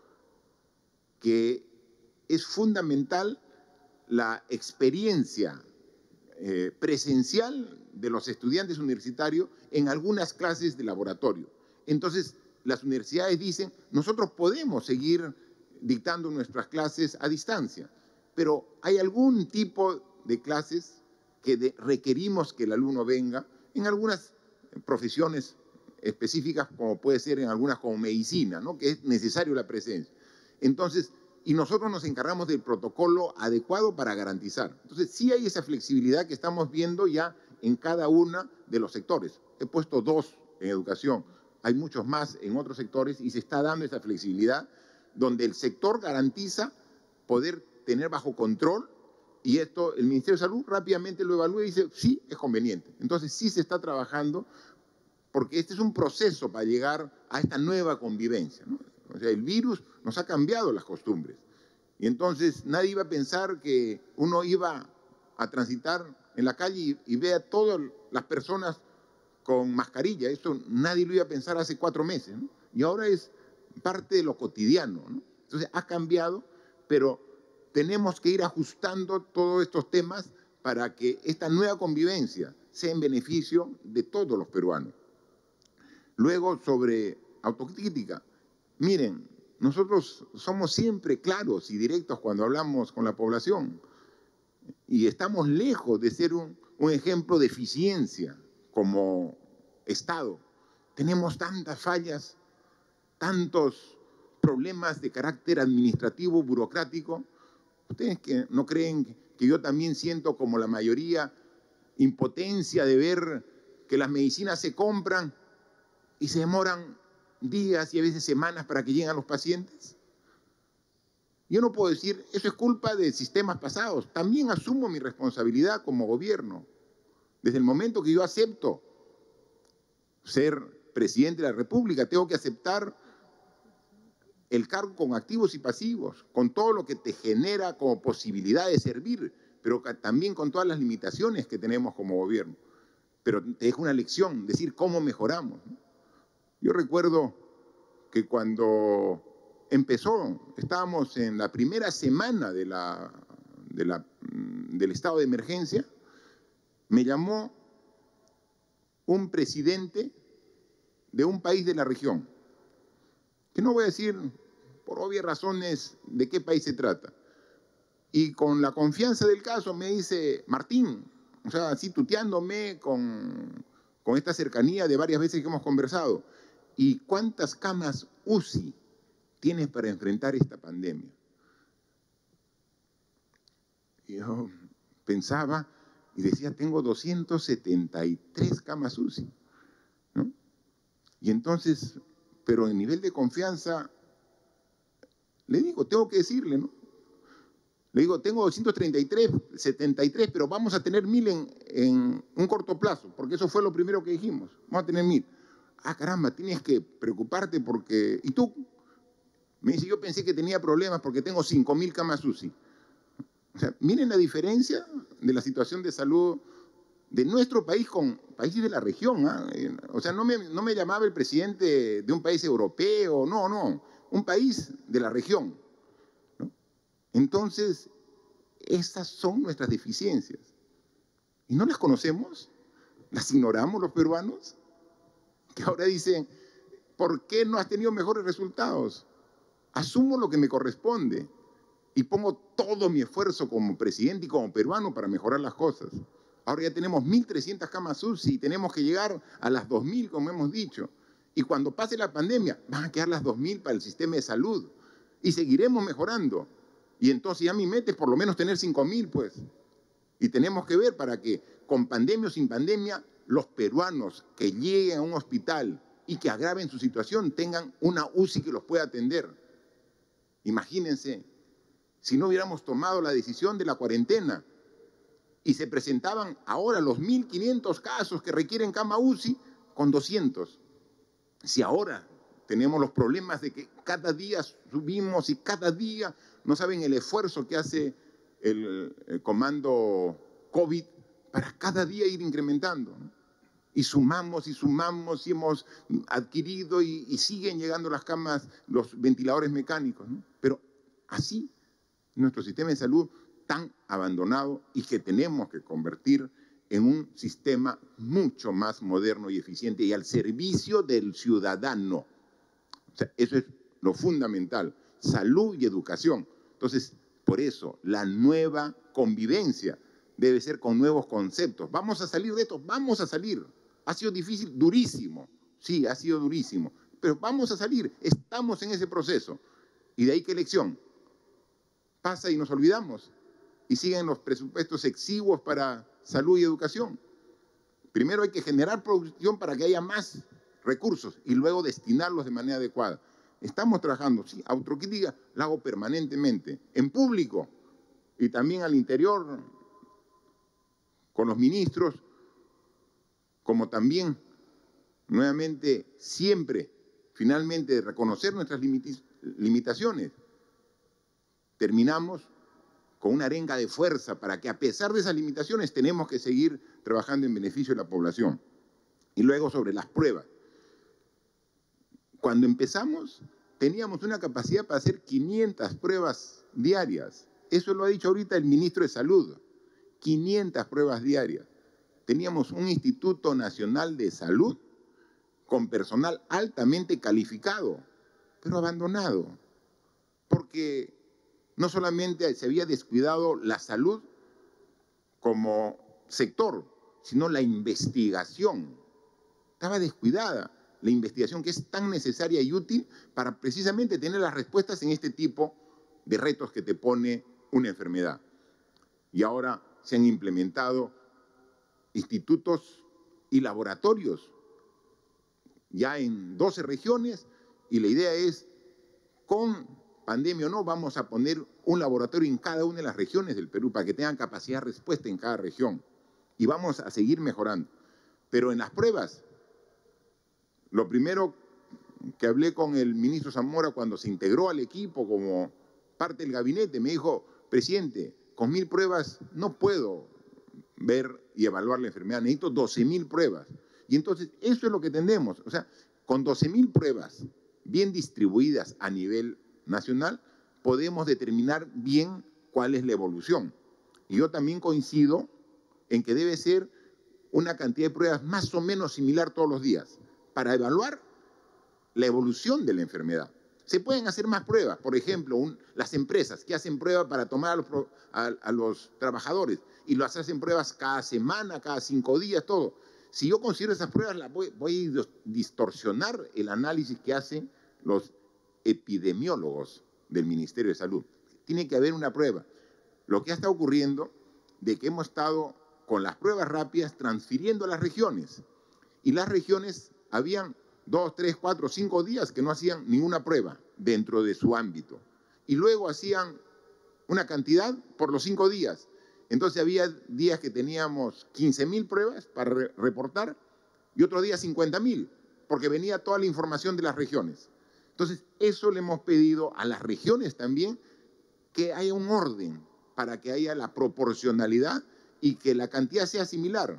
que es fundamental la experiencia eh, presencial de los estudiantes universitarios en algunas clases de laboratorio. Entonces, las universidades dicen, nosotros podemos seguir dictando nuestras clases a distancia, pero hay algún tipo de clases que de, requerimos que el alumno venga en algunas profesiones específicas, como puede ser en algunas como medicina, ¿no?, que es necesario la presencia. Entonces, y nosotros nos encargamos del protocolo adecuado para garantizar. Entonces, sí hay esa flexibilidad que estamos viendo ya en cada uno de los sectores. He puesto dos en educación, hay muchos más en otros sectores y se está dando esa flexibilidad donde el sector garantiza poder tener bajo control y esto el Ministerio de Salud rápidamente lo evalúa y dice, sí, es conveniente. Entonces, sí se está trabajando porque este es un proceso para llegar a esta nueva convivencia, ¿no? O sea, el virus nos ha cambiado las costumbres. Y entonces nadie iba a pensar que uno iba a transitar en la calle y, y vea a todas las personas con mascarilla. Eso nadie lo iba a pensar hace cuatro meses, ¿no? Y ahora es parte de lo cotidiano, ¿no? Entonces ha cambiado, pero tenemos que ir ajustando todos estos temas para que esta nueva convivencia sea en beneficio de todos los peruanos. Luego, sobre autocrítica. Miren, nosotros somos siempre claros y directos cuando hablamos con la población y estamos lejos de ser un, un ejemplo de eficiencia como Estado. Tenemos tantas fallas, tantos problemas de carácter administrativo, burocrático. Ustedes que no creen que yo también siento como la mayoría impotencia de ver que las medicinas se compran y se demoran días y a veces semanas para que lleguen a los pacientes. Yo no puedo decir, eso es culpa de sistemas pasados. También asumo mi responsabilidad como gobierno. Desde el momento que yo acepto ser presidente de la República, tengo que aceptar el cargo con activos y pasivos, con todo lo que te genera como posibilidad de servir, pero también con todas las limitaciones que tenemos como gobierno. Pero te dejo una lección, decir cómo mejoramos, ¿no? Yo recuerdo que cuando empezó, estábamos en la primera semana de la, de la, del estado de emergencia, me llamó un presidente de un país de la región, que no voy a decir por obvias razones de qué país se trata. Y con la confianza del caso me dice, Martín, o sea, así tuteándome con, con esta cercanía de varias veces que hemos conversado, ¿y cuántas camas U C I tienes para enfrentar esta pandemia? Y yo pensaba y decía, tengo doscientas setenta y tres camas U C I, ¿no? Y entonces, pero en nivel de confianza, le digo, tengo que decirle, ¿no? Le digo, tengo doscientas treinta y tres, setenta y tres, pero vamos a tener mil en, en un corto plazo, porque eso fue lo primero que dijimos, vamos a tener mil. Ah, caramba, tienes que preocuparte porque... ¿Y tú? Me dice, yo pensé que tenía problemas porque tengo cinco mil camas U C I. O sea, miren la diferencia de la situación de salud de nuestro país con países de la región. ¿eh? O sea, no me, no me llamaba el presidente de un país europeo, no, no, un país de la región. ¿no? Entonces, esas son nuestras deficiencias. ¿Y no las conocemos? ¿Las ignoramos los peruanos? Que ahora dicen, ¿por qué no has tenido mejores resultados? Asumo lo que me corresponde y pongo todo mi esfuerzo como presidente y como peruano para mejorar las cosas. Ahora ya tenemos mil trescientas camas U C I y tenemos que llegar a las dos mil, como hemos dicho. Y cuando pase la pandemia, van a quedar las dos mil para el sistema de salud. Y seguiremos mejorando. Y entonces ya mi meta es por lo menos tener cinco mil, pues. Y tenemos que ver para que, con pandemia o sin pandemia, los peruanos que lleguen a un hospital y que agraven su situación tengan una U C I que los pueda atender. Imagínense, si no hubiéramos tomado la decisión de la cuarentena y se presentaban ahora los mil quinientos casos que requieren cama U C I con doscientos. Si ahora tenemos los problemas de que cada día subimos y cada día no saben el esfuerzo que hace el, el comando COVID para cada día ir incrementando. ¿no? Y sumamos y sumamos y hemos adquirido y, y siguen llegando las camas, los ventiladores mecánicos. ¿no? Pero así nuestro sistema de salud tan abandonado y que tenemos que convertir en un sistema mucho más moderno y eficiente y al servicio del ciudadano. O sea, eso es lo fundamental, salud y educación. Entonces, por eso, la nueva convivencia debe ser con nuevos conceptos. ¿Vamos a salir de esto? Vamos a salir. Ha sido difícil, durísimo. Sí, ha sido durísimo. Pero vamos a salir. Estamos en ese proceso. ¿Y de ahí qué lección? Pasa y nos olvidamos. Y siguen los presupuestos exiguos para salud y educación. Primero hay que generar producción para que haya más recursos y luego destinarlos de manera adecuada. Estamos trabajando, sí, autocrítica la hago permanentemente, en público y también al interior, con los ministros, como también, nuevamente, siempre, finalmente, reconocer nuestras limitaciones. Terminamos con una arenga de fuerza para que a pesar de esas limitaciones tenemos que seguir trabajando en beneficio de la población. Y luego sobre las pruebas. Cuando empezamos teníamos una capacidad para hacer quinientas pruebas diarias. Eso lo ha dicho ahorita el ministro de Salud. quinientas pruebas diarias. Teníamos un Instituto Nacional de Salud con personal altamente calificado, pero abandonado. Porque no solamente se había descuidado la salud como sector, sino la investigación. Estaba descuidada la investigación que es tan necesaria y útil para precisamente tener las respuestas en este tipo de retos que te pone una enfermedad. Y ahora se han implementado institutos y laboratorios ya en doce regiones y la idea es, con pandemia o no, vamos a poner un laboratorio en cada una de las regiones del Perú para que tengan capacidad de respuesta en cada región. Y vamos a seguir mejorando. Pero en las pruebas, lo primero que hablé con el ministro Zamora cuando se integró al equipo como parte del gabinete, me dijo, presidente, con mil pruebas no puedo ver y evaluar la enfermedad, necesito doce mil pruebas. Y entonces eso es lo que tenemos. O sea, con doce mil pruebas bien distribuidas a nivel nacional, podemos determinar bien cuál es la evolución. Y yo también coincido en que debe ser una cantidad de pruebas más o menos similar todos los días para evaluar la evolución de la enfermedad. Se pueden hacer más pruebas, por ejemplo, un, las empresas que hacen pruebas para tomar a los, a, a los trabajadores y las hacen pruebas cada semana, cada cinco días, todo. Si yo considero esas pruebas, las voy, voy a distorsionar el análisis que hacen los epidemiólogos del Ministerio de Salud. Tiene que haber una prueba. Lo que ha estado ocurriendo de que hemos estado con las pruebas rápidas transfiriendo a las regiones. Y las regiones habían dos, tres, cuatro, cinco días que no hacían ninguna prueba dentro de su ámbito. Y luego hacían una cantidad por los cinco días. Entonces había días que teníamos quince mil pruebas para re reportar y otros días cincuenta mil, porque venía toda la información de las regiones. Entonces eso le hemos pedido a las regiones también, que haya un orden para que haya la proporcionalidad y que la cantidad sea similar.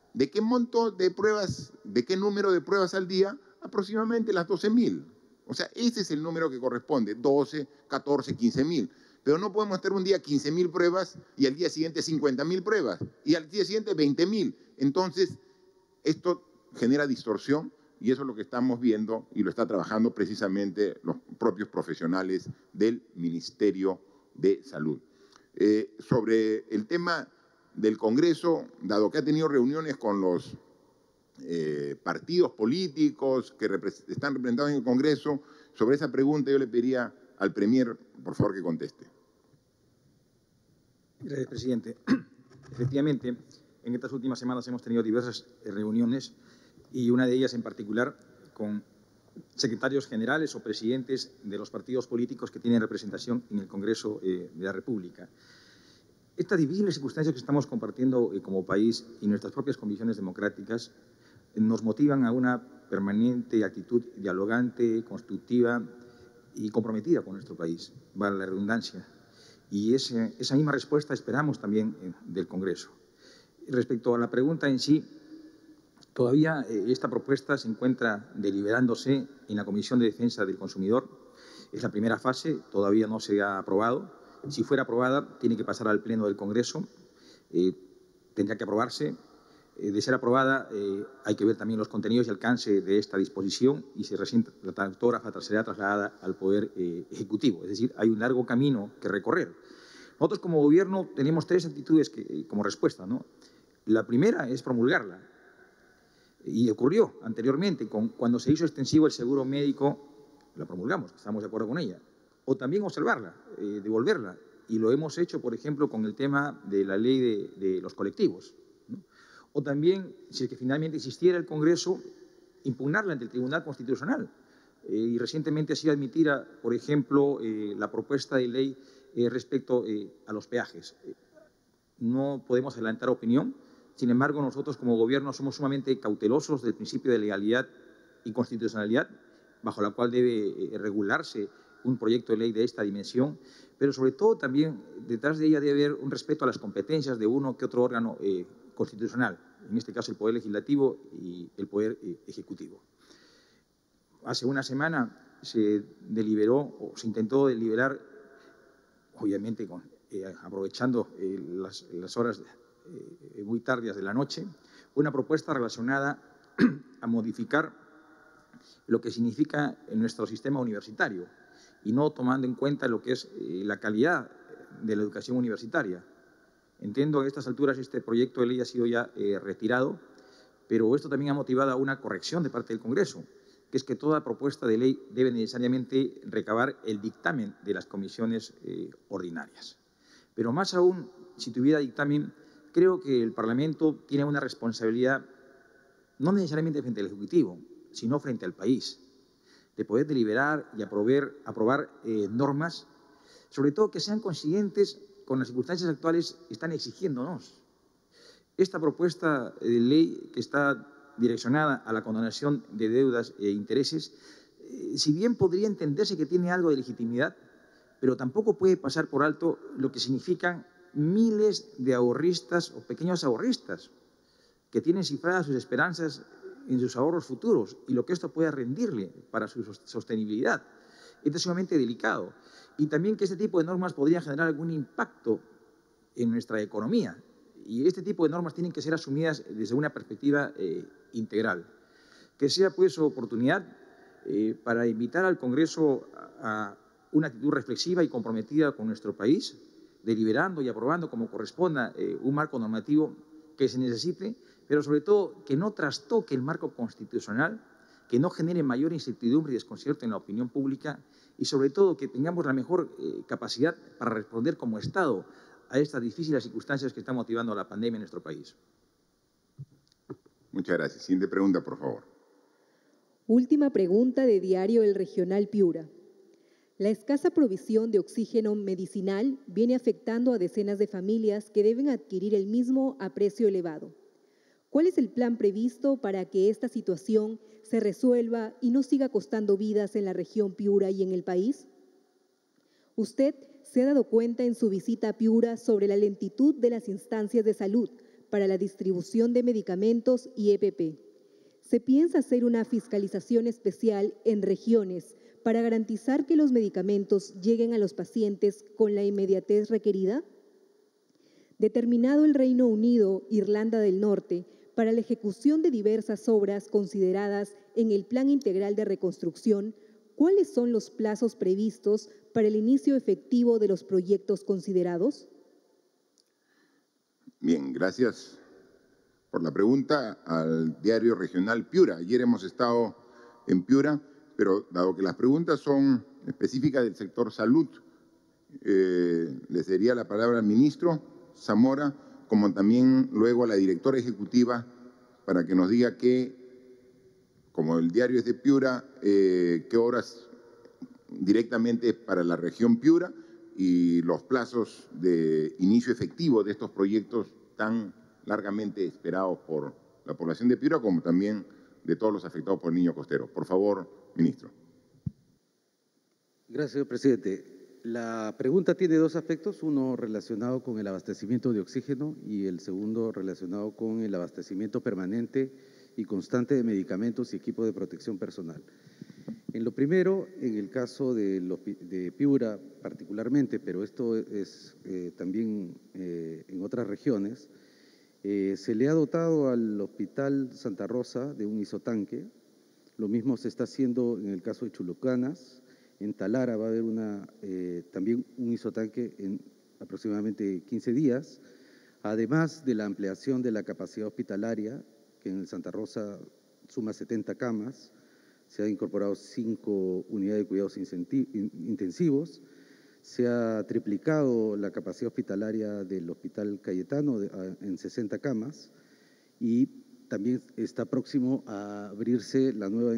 ¿De qué monto de pruebas, de qué número de pruebas al día? Aproximadamente las doce mil. O sea, ese es el número que corresponde, doce, catorce, quince mil. Pero no podemos hacer un día quince mil pruebas y al día siguiente cincuenta mil pruebas y al día siguiente veinte mil. Entonces, esto genera distorsión y eso es lo que estamos viendo y lo está trabajando precisamente los propios profesionales del Ministerio de Salud. Eh, sobre el tema del Congreso, dado que ha tenido reuniones con los eh, partidos políticos que repre- están representados en el Congreso, sobre esa pregunta yo le pediría al Premier, por favor, que conteste. Gracias, presidente. Efectivamente, en estas últimas semanas hemos tenido diversas reuniones y una de ellas en particular con secretarios generales o presidentes de los partidos políticos que tienen representación en el Congreso eh, de la República. Estas difíciles circunstancias que estamos compartiendo eh, como país y nuestras propias convicciones democráticas eh, nos motivan a una permanente actitud dialogante, constructiva y comprometida con nuestro país, vale la redundancia. Y ese, esa misma respuesta esperamos también eh, del Congreso. Respecto a la pregunta en sí, todavía eh, esta propuesta se encuentra deliberándose en la Comisión de Defensa del Consumidor. Es la primera fase, todavía no se ha aprobado. Si fuera aprobada, tiene que pasar al Pleno del Congreso. Eh, tendría que aprobarse. Eh, de ser aprobada, eh, hay que ver también los contenidos y alcance de esta disposición y si recién la autógrafa será trasladada al Poder eh, Ejecutivo. Es decir, hay un largo camino que recorrer. Nosotros como Gobierno tenemos tres actitudes que, eh, como respuesta, ¿no? La primera es promulgarla. Y ocurrió anteriormente, con, cuando se hizo extensivo el seguro médico, la promulgamos, estamos de acuerdo con ella. O también observarla, eh, devolverla. Y lo hemos hecho, por ejemplo, con el tema de la ley de, de los colectivos, ¿no? O también, si es que finalmente existiera el Congreso, impugnarla ante el Tribunal Constitucional. Eh, y recientemente ha sido admitida, por ejemplo, eh, la propuesta de ley eh, respecto eh, a los peajes. Eh, no podemos adelantar opinión. Sin embargo, nosotros como Gobierno somos sumamente cautelosos del principio de legalidad y constitucionalidad, bajo la cual debe regularse un proyecto de ley de esta dimensión, pero sobre todo también detrás de ella debe haber un respeto a las competencias de uno que otro órgano eh, constitucional, en este caso el Poder Legislativo y el Poder eh, Ejecutivo. Hace una semana se deliberó o se intentó deliberar, obviamente con, eh, aprovechando eh, las, las horas Eh, muy tardías de la noche, una propuesta relacionada a modificar lo que significa nuestro sistema universitario y no tomando en cuenta lo que es eh, la calidad de la educación universitaria. Entiendo que a estas alturas este proyecto de ley ha sido ya eh, retirado, pero esto también ha motivado a una corrección de parte del Congreso, que es que toda propuesta de ley debe necesariamente recabar el dictamen de las comisiones eh, ordinarias. Pero más aún, si tuviera dictamen, creo que el Parlamento tiene una responsabilidad, no necesariamente frente al Ejecutivo, sino frente al país, de poder deliberar y aprobar, aprobar eh, normas, sobre todo que sean conscientes con las circunstancias actuales que están exigiéndonos. Esta propuesta de ley que está direccionada a la condonación de deudas e intereses, eh, si bien podría entenderse que tiene algo de legitimidad, pero tampoco puede pasar por alto lo que significan miles de ahorristas o pequeños ahorristas que tienen cifradas sus esperanzas en sus ahorros futuros y lo que esto pueda rendirle para su sostenibilidad. Esto es sumamente delicado. Y también que este tipo de normas podrían generar algún impacto en nuestra economía. Y este tipo de normas tienen que ser asumidas desde una perspectiva eh, integral. Que sea pues oportunidad eh, para invitar al Congreso a, a una actitud reflexiva y comprometida con nuestro país, deliberando y aprobando como corresponda eh, un marco normativo que se necesite, pero sobre todo que no trastoque el marco constitucional, que no genere mayor incertidumbre y desconcierto en la opinión pública y sobre todo que tengamos la mejor eh, capacidad para responder como Estado a estas difíciles circunstancias que está motivando la pandemia en nuestro país. Muchas gracias. Siguiente pregunta, por favor. Última pregunta de Diario El Regional Piura. La escasa provisión de oxígeno medicinal viene afectando a decenas de familias que deben adquirir el mismo a precio elevado. ¿Cuál es el plan previsto para que esta situación se resuelva y no siga costando vidas en la región Piura y en el país? Usted se ha dado cuenta en su visita a Piura sobre la lentitud de las instancias de salud para la distribución de medicamentos y E P P. ¿Se piensa hacer una fiscalización especial en regiones para garantizar que los medicamentos lleguen a los pacientes con la inmediatez requerida? Determinado el Reino Unido, Irlanda del Norte, para la ejecución de diversas obras consideradas en el Plan Integral de Reconstrucción, ¿cuáles son los plazos previstos para el inicio efectivo de los proyectos considerados? Bien, gracias por la pregunta al diario regional Piura. Ayer hemos estado en Piura, pero dado que las preguntas son específicas del sector salud, eh, le cedería la palabra al ministro Zamora, como también luego a la directora ejecutiva, para que nos diga qué, como el diario es de Piura, eh, qué horas directamente para la región Piura y los plazos de inicio efectivo de estos proyectos tan largamente esperados por la población de Piura, como también de todos los afectados por el niño costero. Por favor, ministro. Gracias, señor presidente. La pregunta tiene dos aspectos, uno relacionado con el abastecimiento de oxígeno y el segundo relacionado con el abastecimiento permanente y constante de medicamentos y equipos de protección personal. En lo primero, en el caso de, los, de Piura particularmente, pero esto es eh, también eh, en otras regiones, eh, se le ha dotado al Hospital Santa Rosa de un isotanque. Lo mismo se está haciendo en el caso de Chulucanas. En Talara va a haber una, eh, también un isotanque en aproximadamente quince días, además de la ampliación de la capacidad hospitalaria, que en el Santa Rosa suma setenta camas, se han incorporado cinco unidades de cuidados intensivos, se ha triplicado la capacidad hospitalaria del Hospital Cayetano de, a, en sesenta camas y también está próximo a abrirse la nueva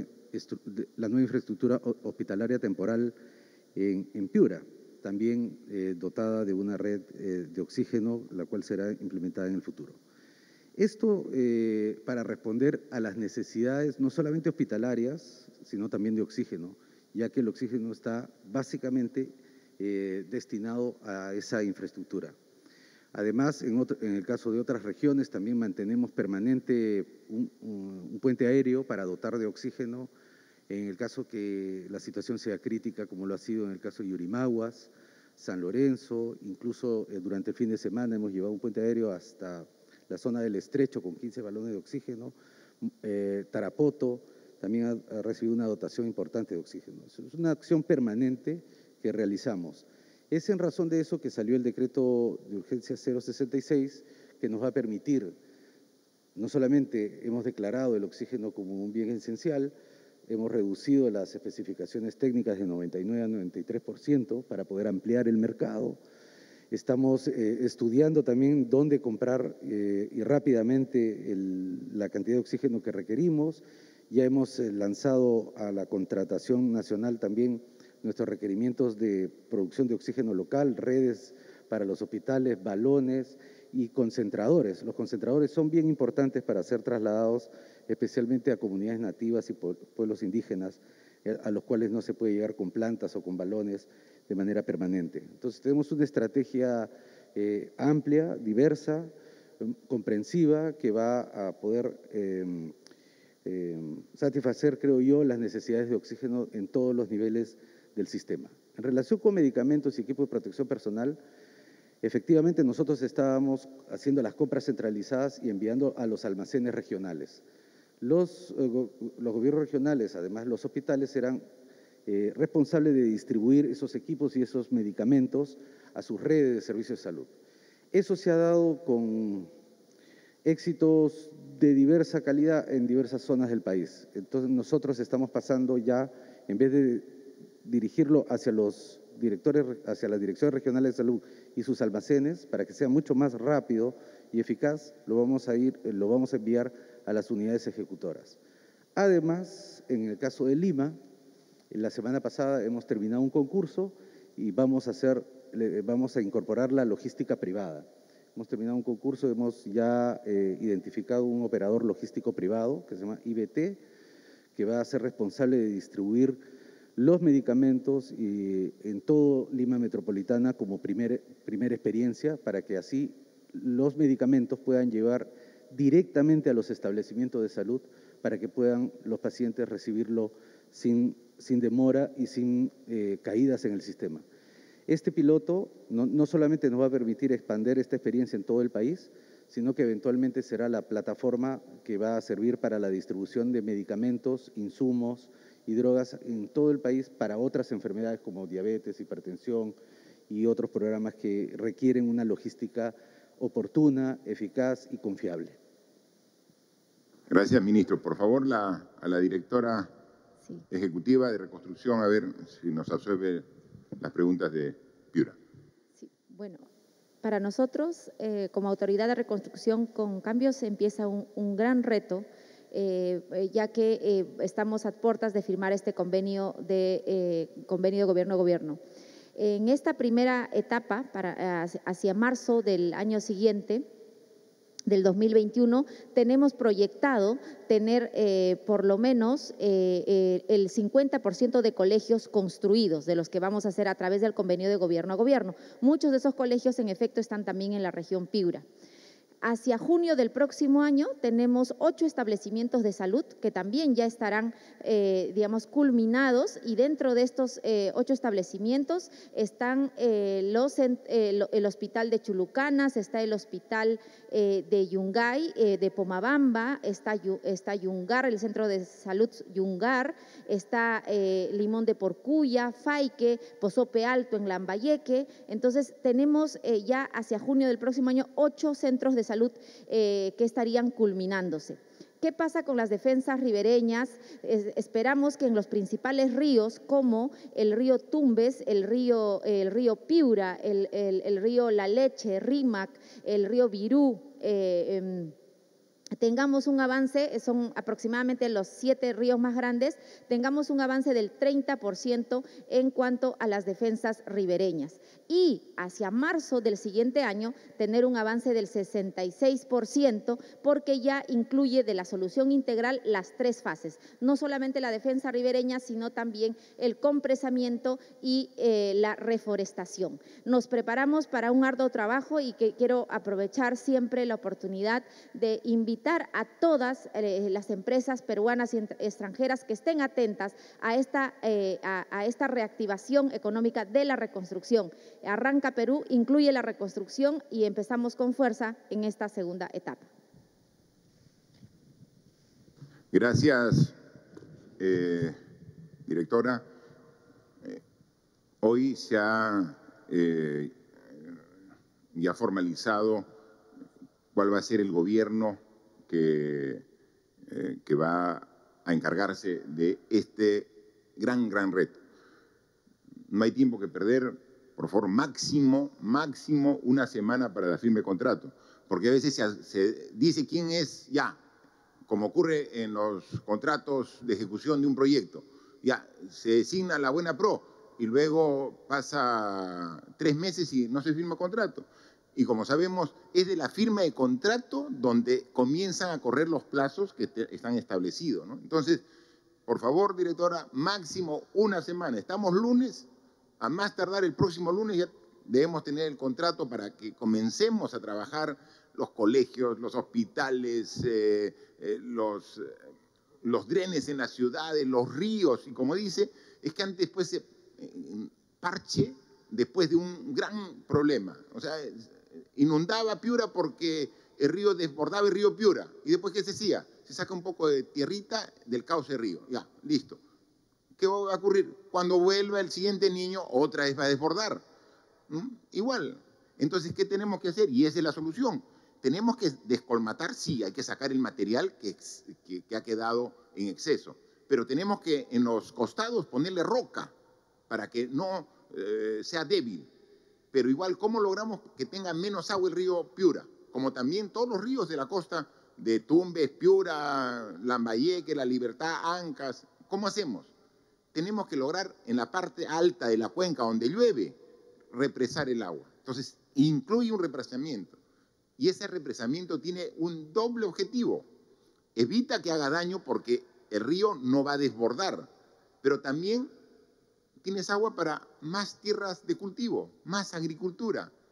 la nueva infraestructura hospitalaria temporal en, en Piura, también eh, dotada de una red eh, de oxígeno, la cual será implementada en el futuro. Esto eh, para responder a las necesidades no solamente hospitalarias, sino también de oxígeno, ya que el oxígeno está básicamente eh, destinado a esa infraestructura. Además, en, otro, en el caso de otras regiones, también mantenemos permanente un, un, un puente aéreo para dotar de oxígeno en el caso que la situación sea crítica, como lo ha sido en el caso de Yurimaguas, San Lorenzo, incluso eh, durante el fin de semana hemos llevado un puente aéreo hasta la zona del Estrecho con quince balones de oxígeno. Eh, Tarapoto también ha, ha recibido una dotación importante de oxígeno. Es una acción permanente que realizamos. Es en razón de eso que salió el decreto de urgencia cero sesenta y seis, que nos va a permitir, no solamente hemos declarado el oxígeno como un bien esencial, hemos reducido las especificaciones técnicas de noventa y nueve a noventa y tres por ciento para poder ampliar el mercado. Estamos eh, estudiando también dónde comprar eh, y rápidamente el, la cantidad de oxígeno que requerimos. Ya hemos eh, lanzado a la contratación nacional también nuestros requerimientos de producción de oxígeno local, redes para los hospitales, balones y concentradores. Los concentradores son bien importantes para ser trasladados especialmente a comunidades nativas y pueblos indígenas, a los cuales no se puede llegar con plantas o con balones de manera permanente. Entonces tenemos una estrategia eh, amplia, diversa, eh, comprensiva, que va a poder eh, eh, satisfacer, creo yo, las necesidades de oxígeno en todos los niveles del sistema. En relación con medicamentos y equipos de protección personal, efectivamente nosotros estábamos haciendo las compras centralizadas y enviando a los almacenes regionales. Los, eh, go, los gobiernos regionales, además los hospitales, serán eh, responsables de distribuir esos equipos y esos medicamentos a sus redes de servicios de salud. Eso se ha dado con éxitos de diversa calidad en diversas zonas del país. Entonces nosotros estamos pasando ya, en vez de dirigirlo hacia los directores, hacia las direcciones regionales de salud y sus almacenes, para que sea mucho más rápido y eficaz, lo vamos a ir, lo vamos a enviar a las unidades ejecutoras. Además, en el caso de Lima, la semana pasada hemos terminado un concurso y vamos a hacer, vamos a incorporar la logística privada. Hemos terminado un concurso, hemos ya eh, identificado un operador logístico privado que se llama I B T, que va a ser responsable de distribuir los medicamentos y en todo Lima Metropolitana como primer, primera experiencia, para que así los medicamentos puedan llevar directamente a los establecimientos de salud para que puedan los pacientes recibirlo sin, sin demora y sin eh, caídas en el sistema. Este piloto no, no solamente nos va a permitir expandir esta experiencia en todo el país, sino que eventualmente será la plataforma que va a servir para la distribución de medicamentos, insumos y drogas en todo el país para otras enfermedades como diabetes, hipertensión y otros programas que requieren una logística oportuna, eficaz y confiable. Gracias, ministro. Por favor, la, a la directora sí. ejecutiva de reconstrucción, a ver si nos absuelve las preguntas de Piura. Sí. Bueno, para nosotros, eh, como autoridad de reconstrucción con cambios, empieza un, un gran reto, eh, ya que eh, estamos a puertas de firmar este convenio de, eh, convenio de gobierno-gobierno. En esta primera etapa, para, hacia marzo del año siguiente, del dos mil veintiuno, tenemos proyectado tener eh, por lo menos eh, eh, el cincuenta por ciento de colegios construidos, de los que vamos a hacer a través del convenio de gobierno a gobierno. Muchos de esos colegios, en efecto, están también en la región Piura. Hacia junio del próximo año tenemos ocho establecimientos de salud que también ya estarán, eh, digamos, culminados, y dentro de estos eh, ocho establecimientos están eh, los, eh, el hospital de Chulucanas, está el hospital eh, de Yungay, eh, de Pomabamba, está, está Yungar, el centro de salud Yungar, está eh, Limón de Porcuya, Faique, Pozope Alto en Lambayeque. Entonces tenemos eh, ya hacia junio del próximo año ocho centros de salud salud eh, que estarían culminándose. ¿Qué pasa con las defensas ribereñas? Es, esperamos que en los principales ríos, como el río Tumbes, el río, el río Piura, el, el, el río La Leche, Rímac, el río Virú, eh, eh, tengamos un avance, son aproximadamente los siete ríos más grandes, tengamos un avance del treinta por ciento en cuanto a las defensas ribereñas. Y hacia marzo del siguiente año, tener un avance del sesenta y seis por ciento, porque ya incluye de la solución integral las tres fases, no solamente la defensa ribereña, sino también el compresamiento y eh, la reforestación. Nos preparamos para un arduo trabajo y que quiero aprovechar siempre la oportunidad de invitar a todas eh, las empresas peruanas y extranjeras que estén atentas a esta, eh, a, a esta reactivación económica de la reconstrucción. Arranca Perú, incluye la reconstrucción y empezamos con fuerza en esta segunda etapa. Gracias, eh, directora. Eh, hoy se ha eh, ya formalizado cuál va a ser el gobierno que, eh, que va a encargarse de este gran, gran reto. No hay tiempo que perder. Por favor, máximo, máximo una semana para la firma de contrato, porque a veces se, se dice quién es ya, como ocurre en los contratos de ejecución de un proyecto. Ya, se designa la buena pro y luego pasa tres meses y no se firma contrato. Y como sabemos, es de la firma de contrato donde comienzan a correr los plazos que te, están establecidos, ¿no? Entonces, por favor, directora, máximo una semana. Estamos lunes, a más tardar el próximo lunes ya debemos tener el contrato para que comencemos a trabajar los colegios, los hospitales, eh, eh, los, eh, los drenes en las ciudades, los ríos. Y como dice, es que antes pues se eh, parche después de un gran problema. O sea, inundaba Piura porque el río desbordaba el río Piura. ¿Y después qué se hacía? Se saca un poco de tierrita del cauce río. Ya, listo. ¿Qué va a ocurrir? Cuando vuelva el siguiente niño, otra vez va a desbordar. ¿Mm? Igual. Entonces, ¿qué tenemos que hacer? Y esa es la solución. Tenemos que descolmatar, sí, hay que sacar el material que, que, que ha quedado en exceso. Pero tenemos que en los costados ponerle roca para que no eh, sea débil. Pero igual, ¿cómo logramos que tenga menos agua el río Piura? Como también todos los ríos de la costa de Tumbes, Piura, Lambayeque, La Libertad, Ancas. ¿Cómo hacemos? Tenemos que lograr en la parte alta de la cuenca donde llueve represar el agua. Entonces, incluye un represamiento. Y ese represamiento tiene un doble objetivo. Evita que haga daño porque el río no va a desbordar, pero también tienes agua para más tierras de cultivo, más agricultura,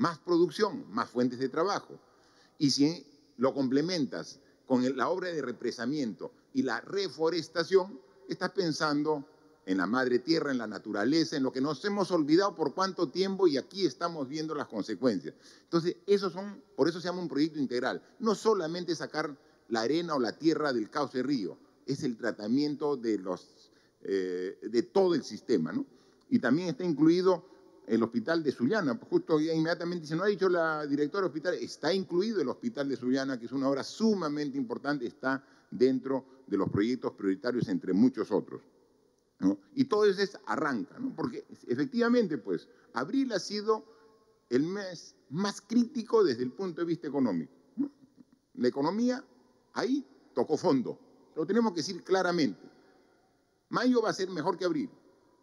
más producción, más fuentes de trabajo. Y si lo complementas con la obra de represamiento y la reforestación, estás pensando en la madre tierra, en la naturaleza, en lo que nos hemos olvidado por cuánto tiempo y aquí estamos viendo las consecuencias. Entonces, esos son, por eso se llama un proyecto integral. No solamente sacar la arena o la tierra del cauce río, es el tratamiento de, los, eh, de todo el sistema, ¿no? Y también está incluido el hospital de Sullana. Justo inmediatamente dice, no ha dicho la directora del hospital, está incluido el hospital de Sullana, que es una obra sumamente importante, está dentro de los proyectos prioritarios entre muchos otros, ¿no? Y todo eso es arranca, ¿no? Porque efectivamente, pues, abril ha sido el mes más crítico desde el punto de vista económico, ¿no? La economía ahí tocó fondo, lo tenemos que decir claramente. Mayo va a ser mejor que abril,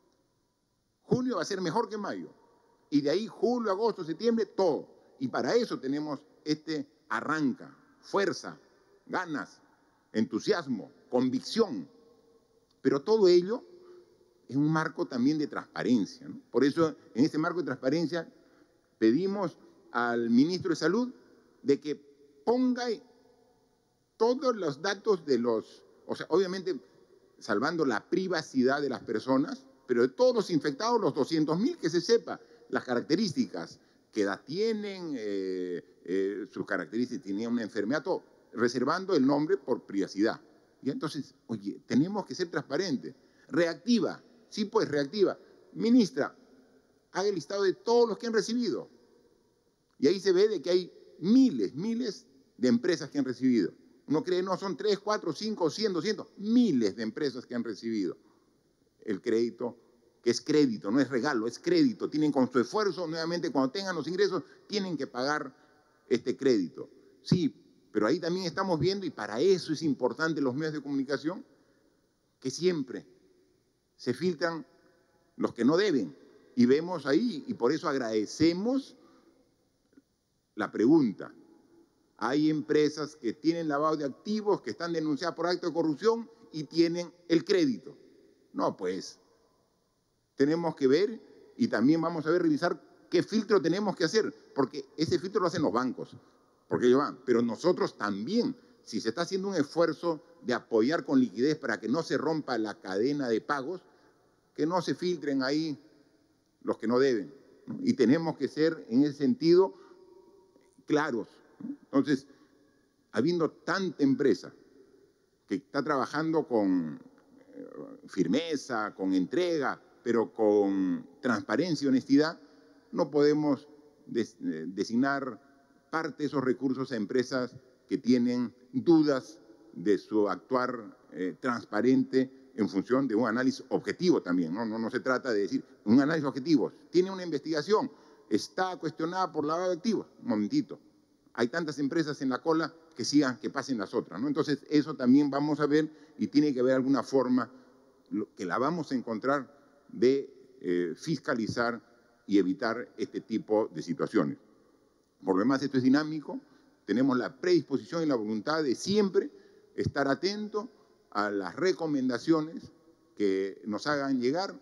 junio va a ser mejor que mayo, y de ahí julio, agosto, septiembre, todo. Y para eso tenemos este arranca, fuerza, ganas, entusiasmo, convicción, pero todo ello en un marco también de transparencia, ¿no? Por eso, en este marco de transparencia, pedimos al ministro de Salud de que ponga todos los datos de los, o sea, obviamente salvando la privacidad de las personas, pero de todos los infectados, los doscientos mil, que se sepa las características, qué edad tienen, eh, eh, sus características, tenían una enfermedad, todo, reservando el nombre por privacidad. Y entonces, oye, tenemos que ser transparentes. Reactiva, sí pues, reactiva. Ministra, haga el listado de todos los que han recibido. Y ahí se ve de que hay miles, miles de empresas que han recibido. Uno cree, no, son tres, cuatro, cinco, cien, doscientos, miles de empresas que han recibido el crédito, que es crédito, no es regalo, es crédito. Tienen con su esfuerzo, nuevamente, cuando tengan los ingresos, tienen que pagar este crédito. Sí, pero ahí también estamos viendo, y para eso es importante los medios de comunicación, que siempre se filtran los que no deben. Y vemos ahí, y por eso agradecemos la pregunta. Hay empresas que tienen lavado de activos, que están denunciadas por acto de corrupción y tienen el crédito. No, pues, tenemos que ver y también vamos a ver, revisar qué filtro tenemos que hacer, porque ese filtro lo hacen los bancos, porque ellos van, pero nosotros también, si se está haciendo un esfuerzo de apoyar con liquidez para que no se rompa la cadena de pagos, que no se filtren ahí los que no deben, ¿no? Y tenemos que ser, en ese sentido, claros, ¿no? Entonces, habiendo tanta empresa que está trabajando con firmeza, con entrega, pero con transparencia y honestidad, no podemos des, eh, designar parte de esos recursos a empresas que tienen dudas de su actuar eh, transparente en función de un análisis objetivo también, ¿no? No, no se trata de decir un análisis objetivo. Tiene una investigación, está cuestionada por lavado de activos. Un momentito. Hay tantas empresas en la cola que sigan, que pasen las otras, ¿no? Entonces, eso también vamos a ver y tiene que haber alguna forma que la vamos a encontrar de eh, fiscalizar y evitar este tipo de situaciones. Por lo demás, esto es dinámico, tenemos la predisposición y la voluntad de siempre estar atento a las recomendaciones que nos hagan llegar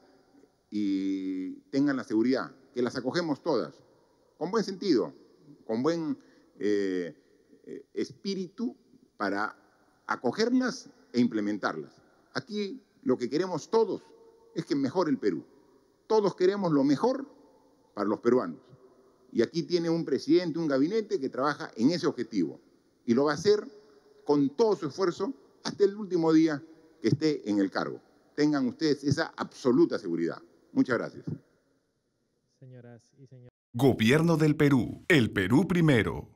y tengan la seguridad, que las acogemos todas, con buen sentido, con buen eh, espíritu para acogerlas e implementarlas. Aquí lo que queremos todos es que mejore el Perú. Todos queremos lo mejor para los peruanos. Y aquí tiene un presidente, un gabinete que trabaja en ese objetivo. Y lo va a hacer con todo su esfuerzo hasta el último día que esté en el cargo. Tengan ustedes esa absoluta seguridad. Muchas gracias. Señoras y señores. Gobierno del Perú. El Perú primero.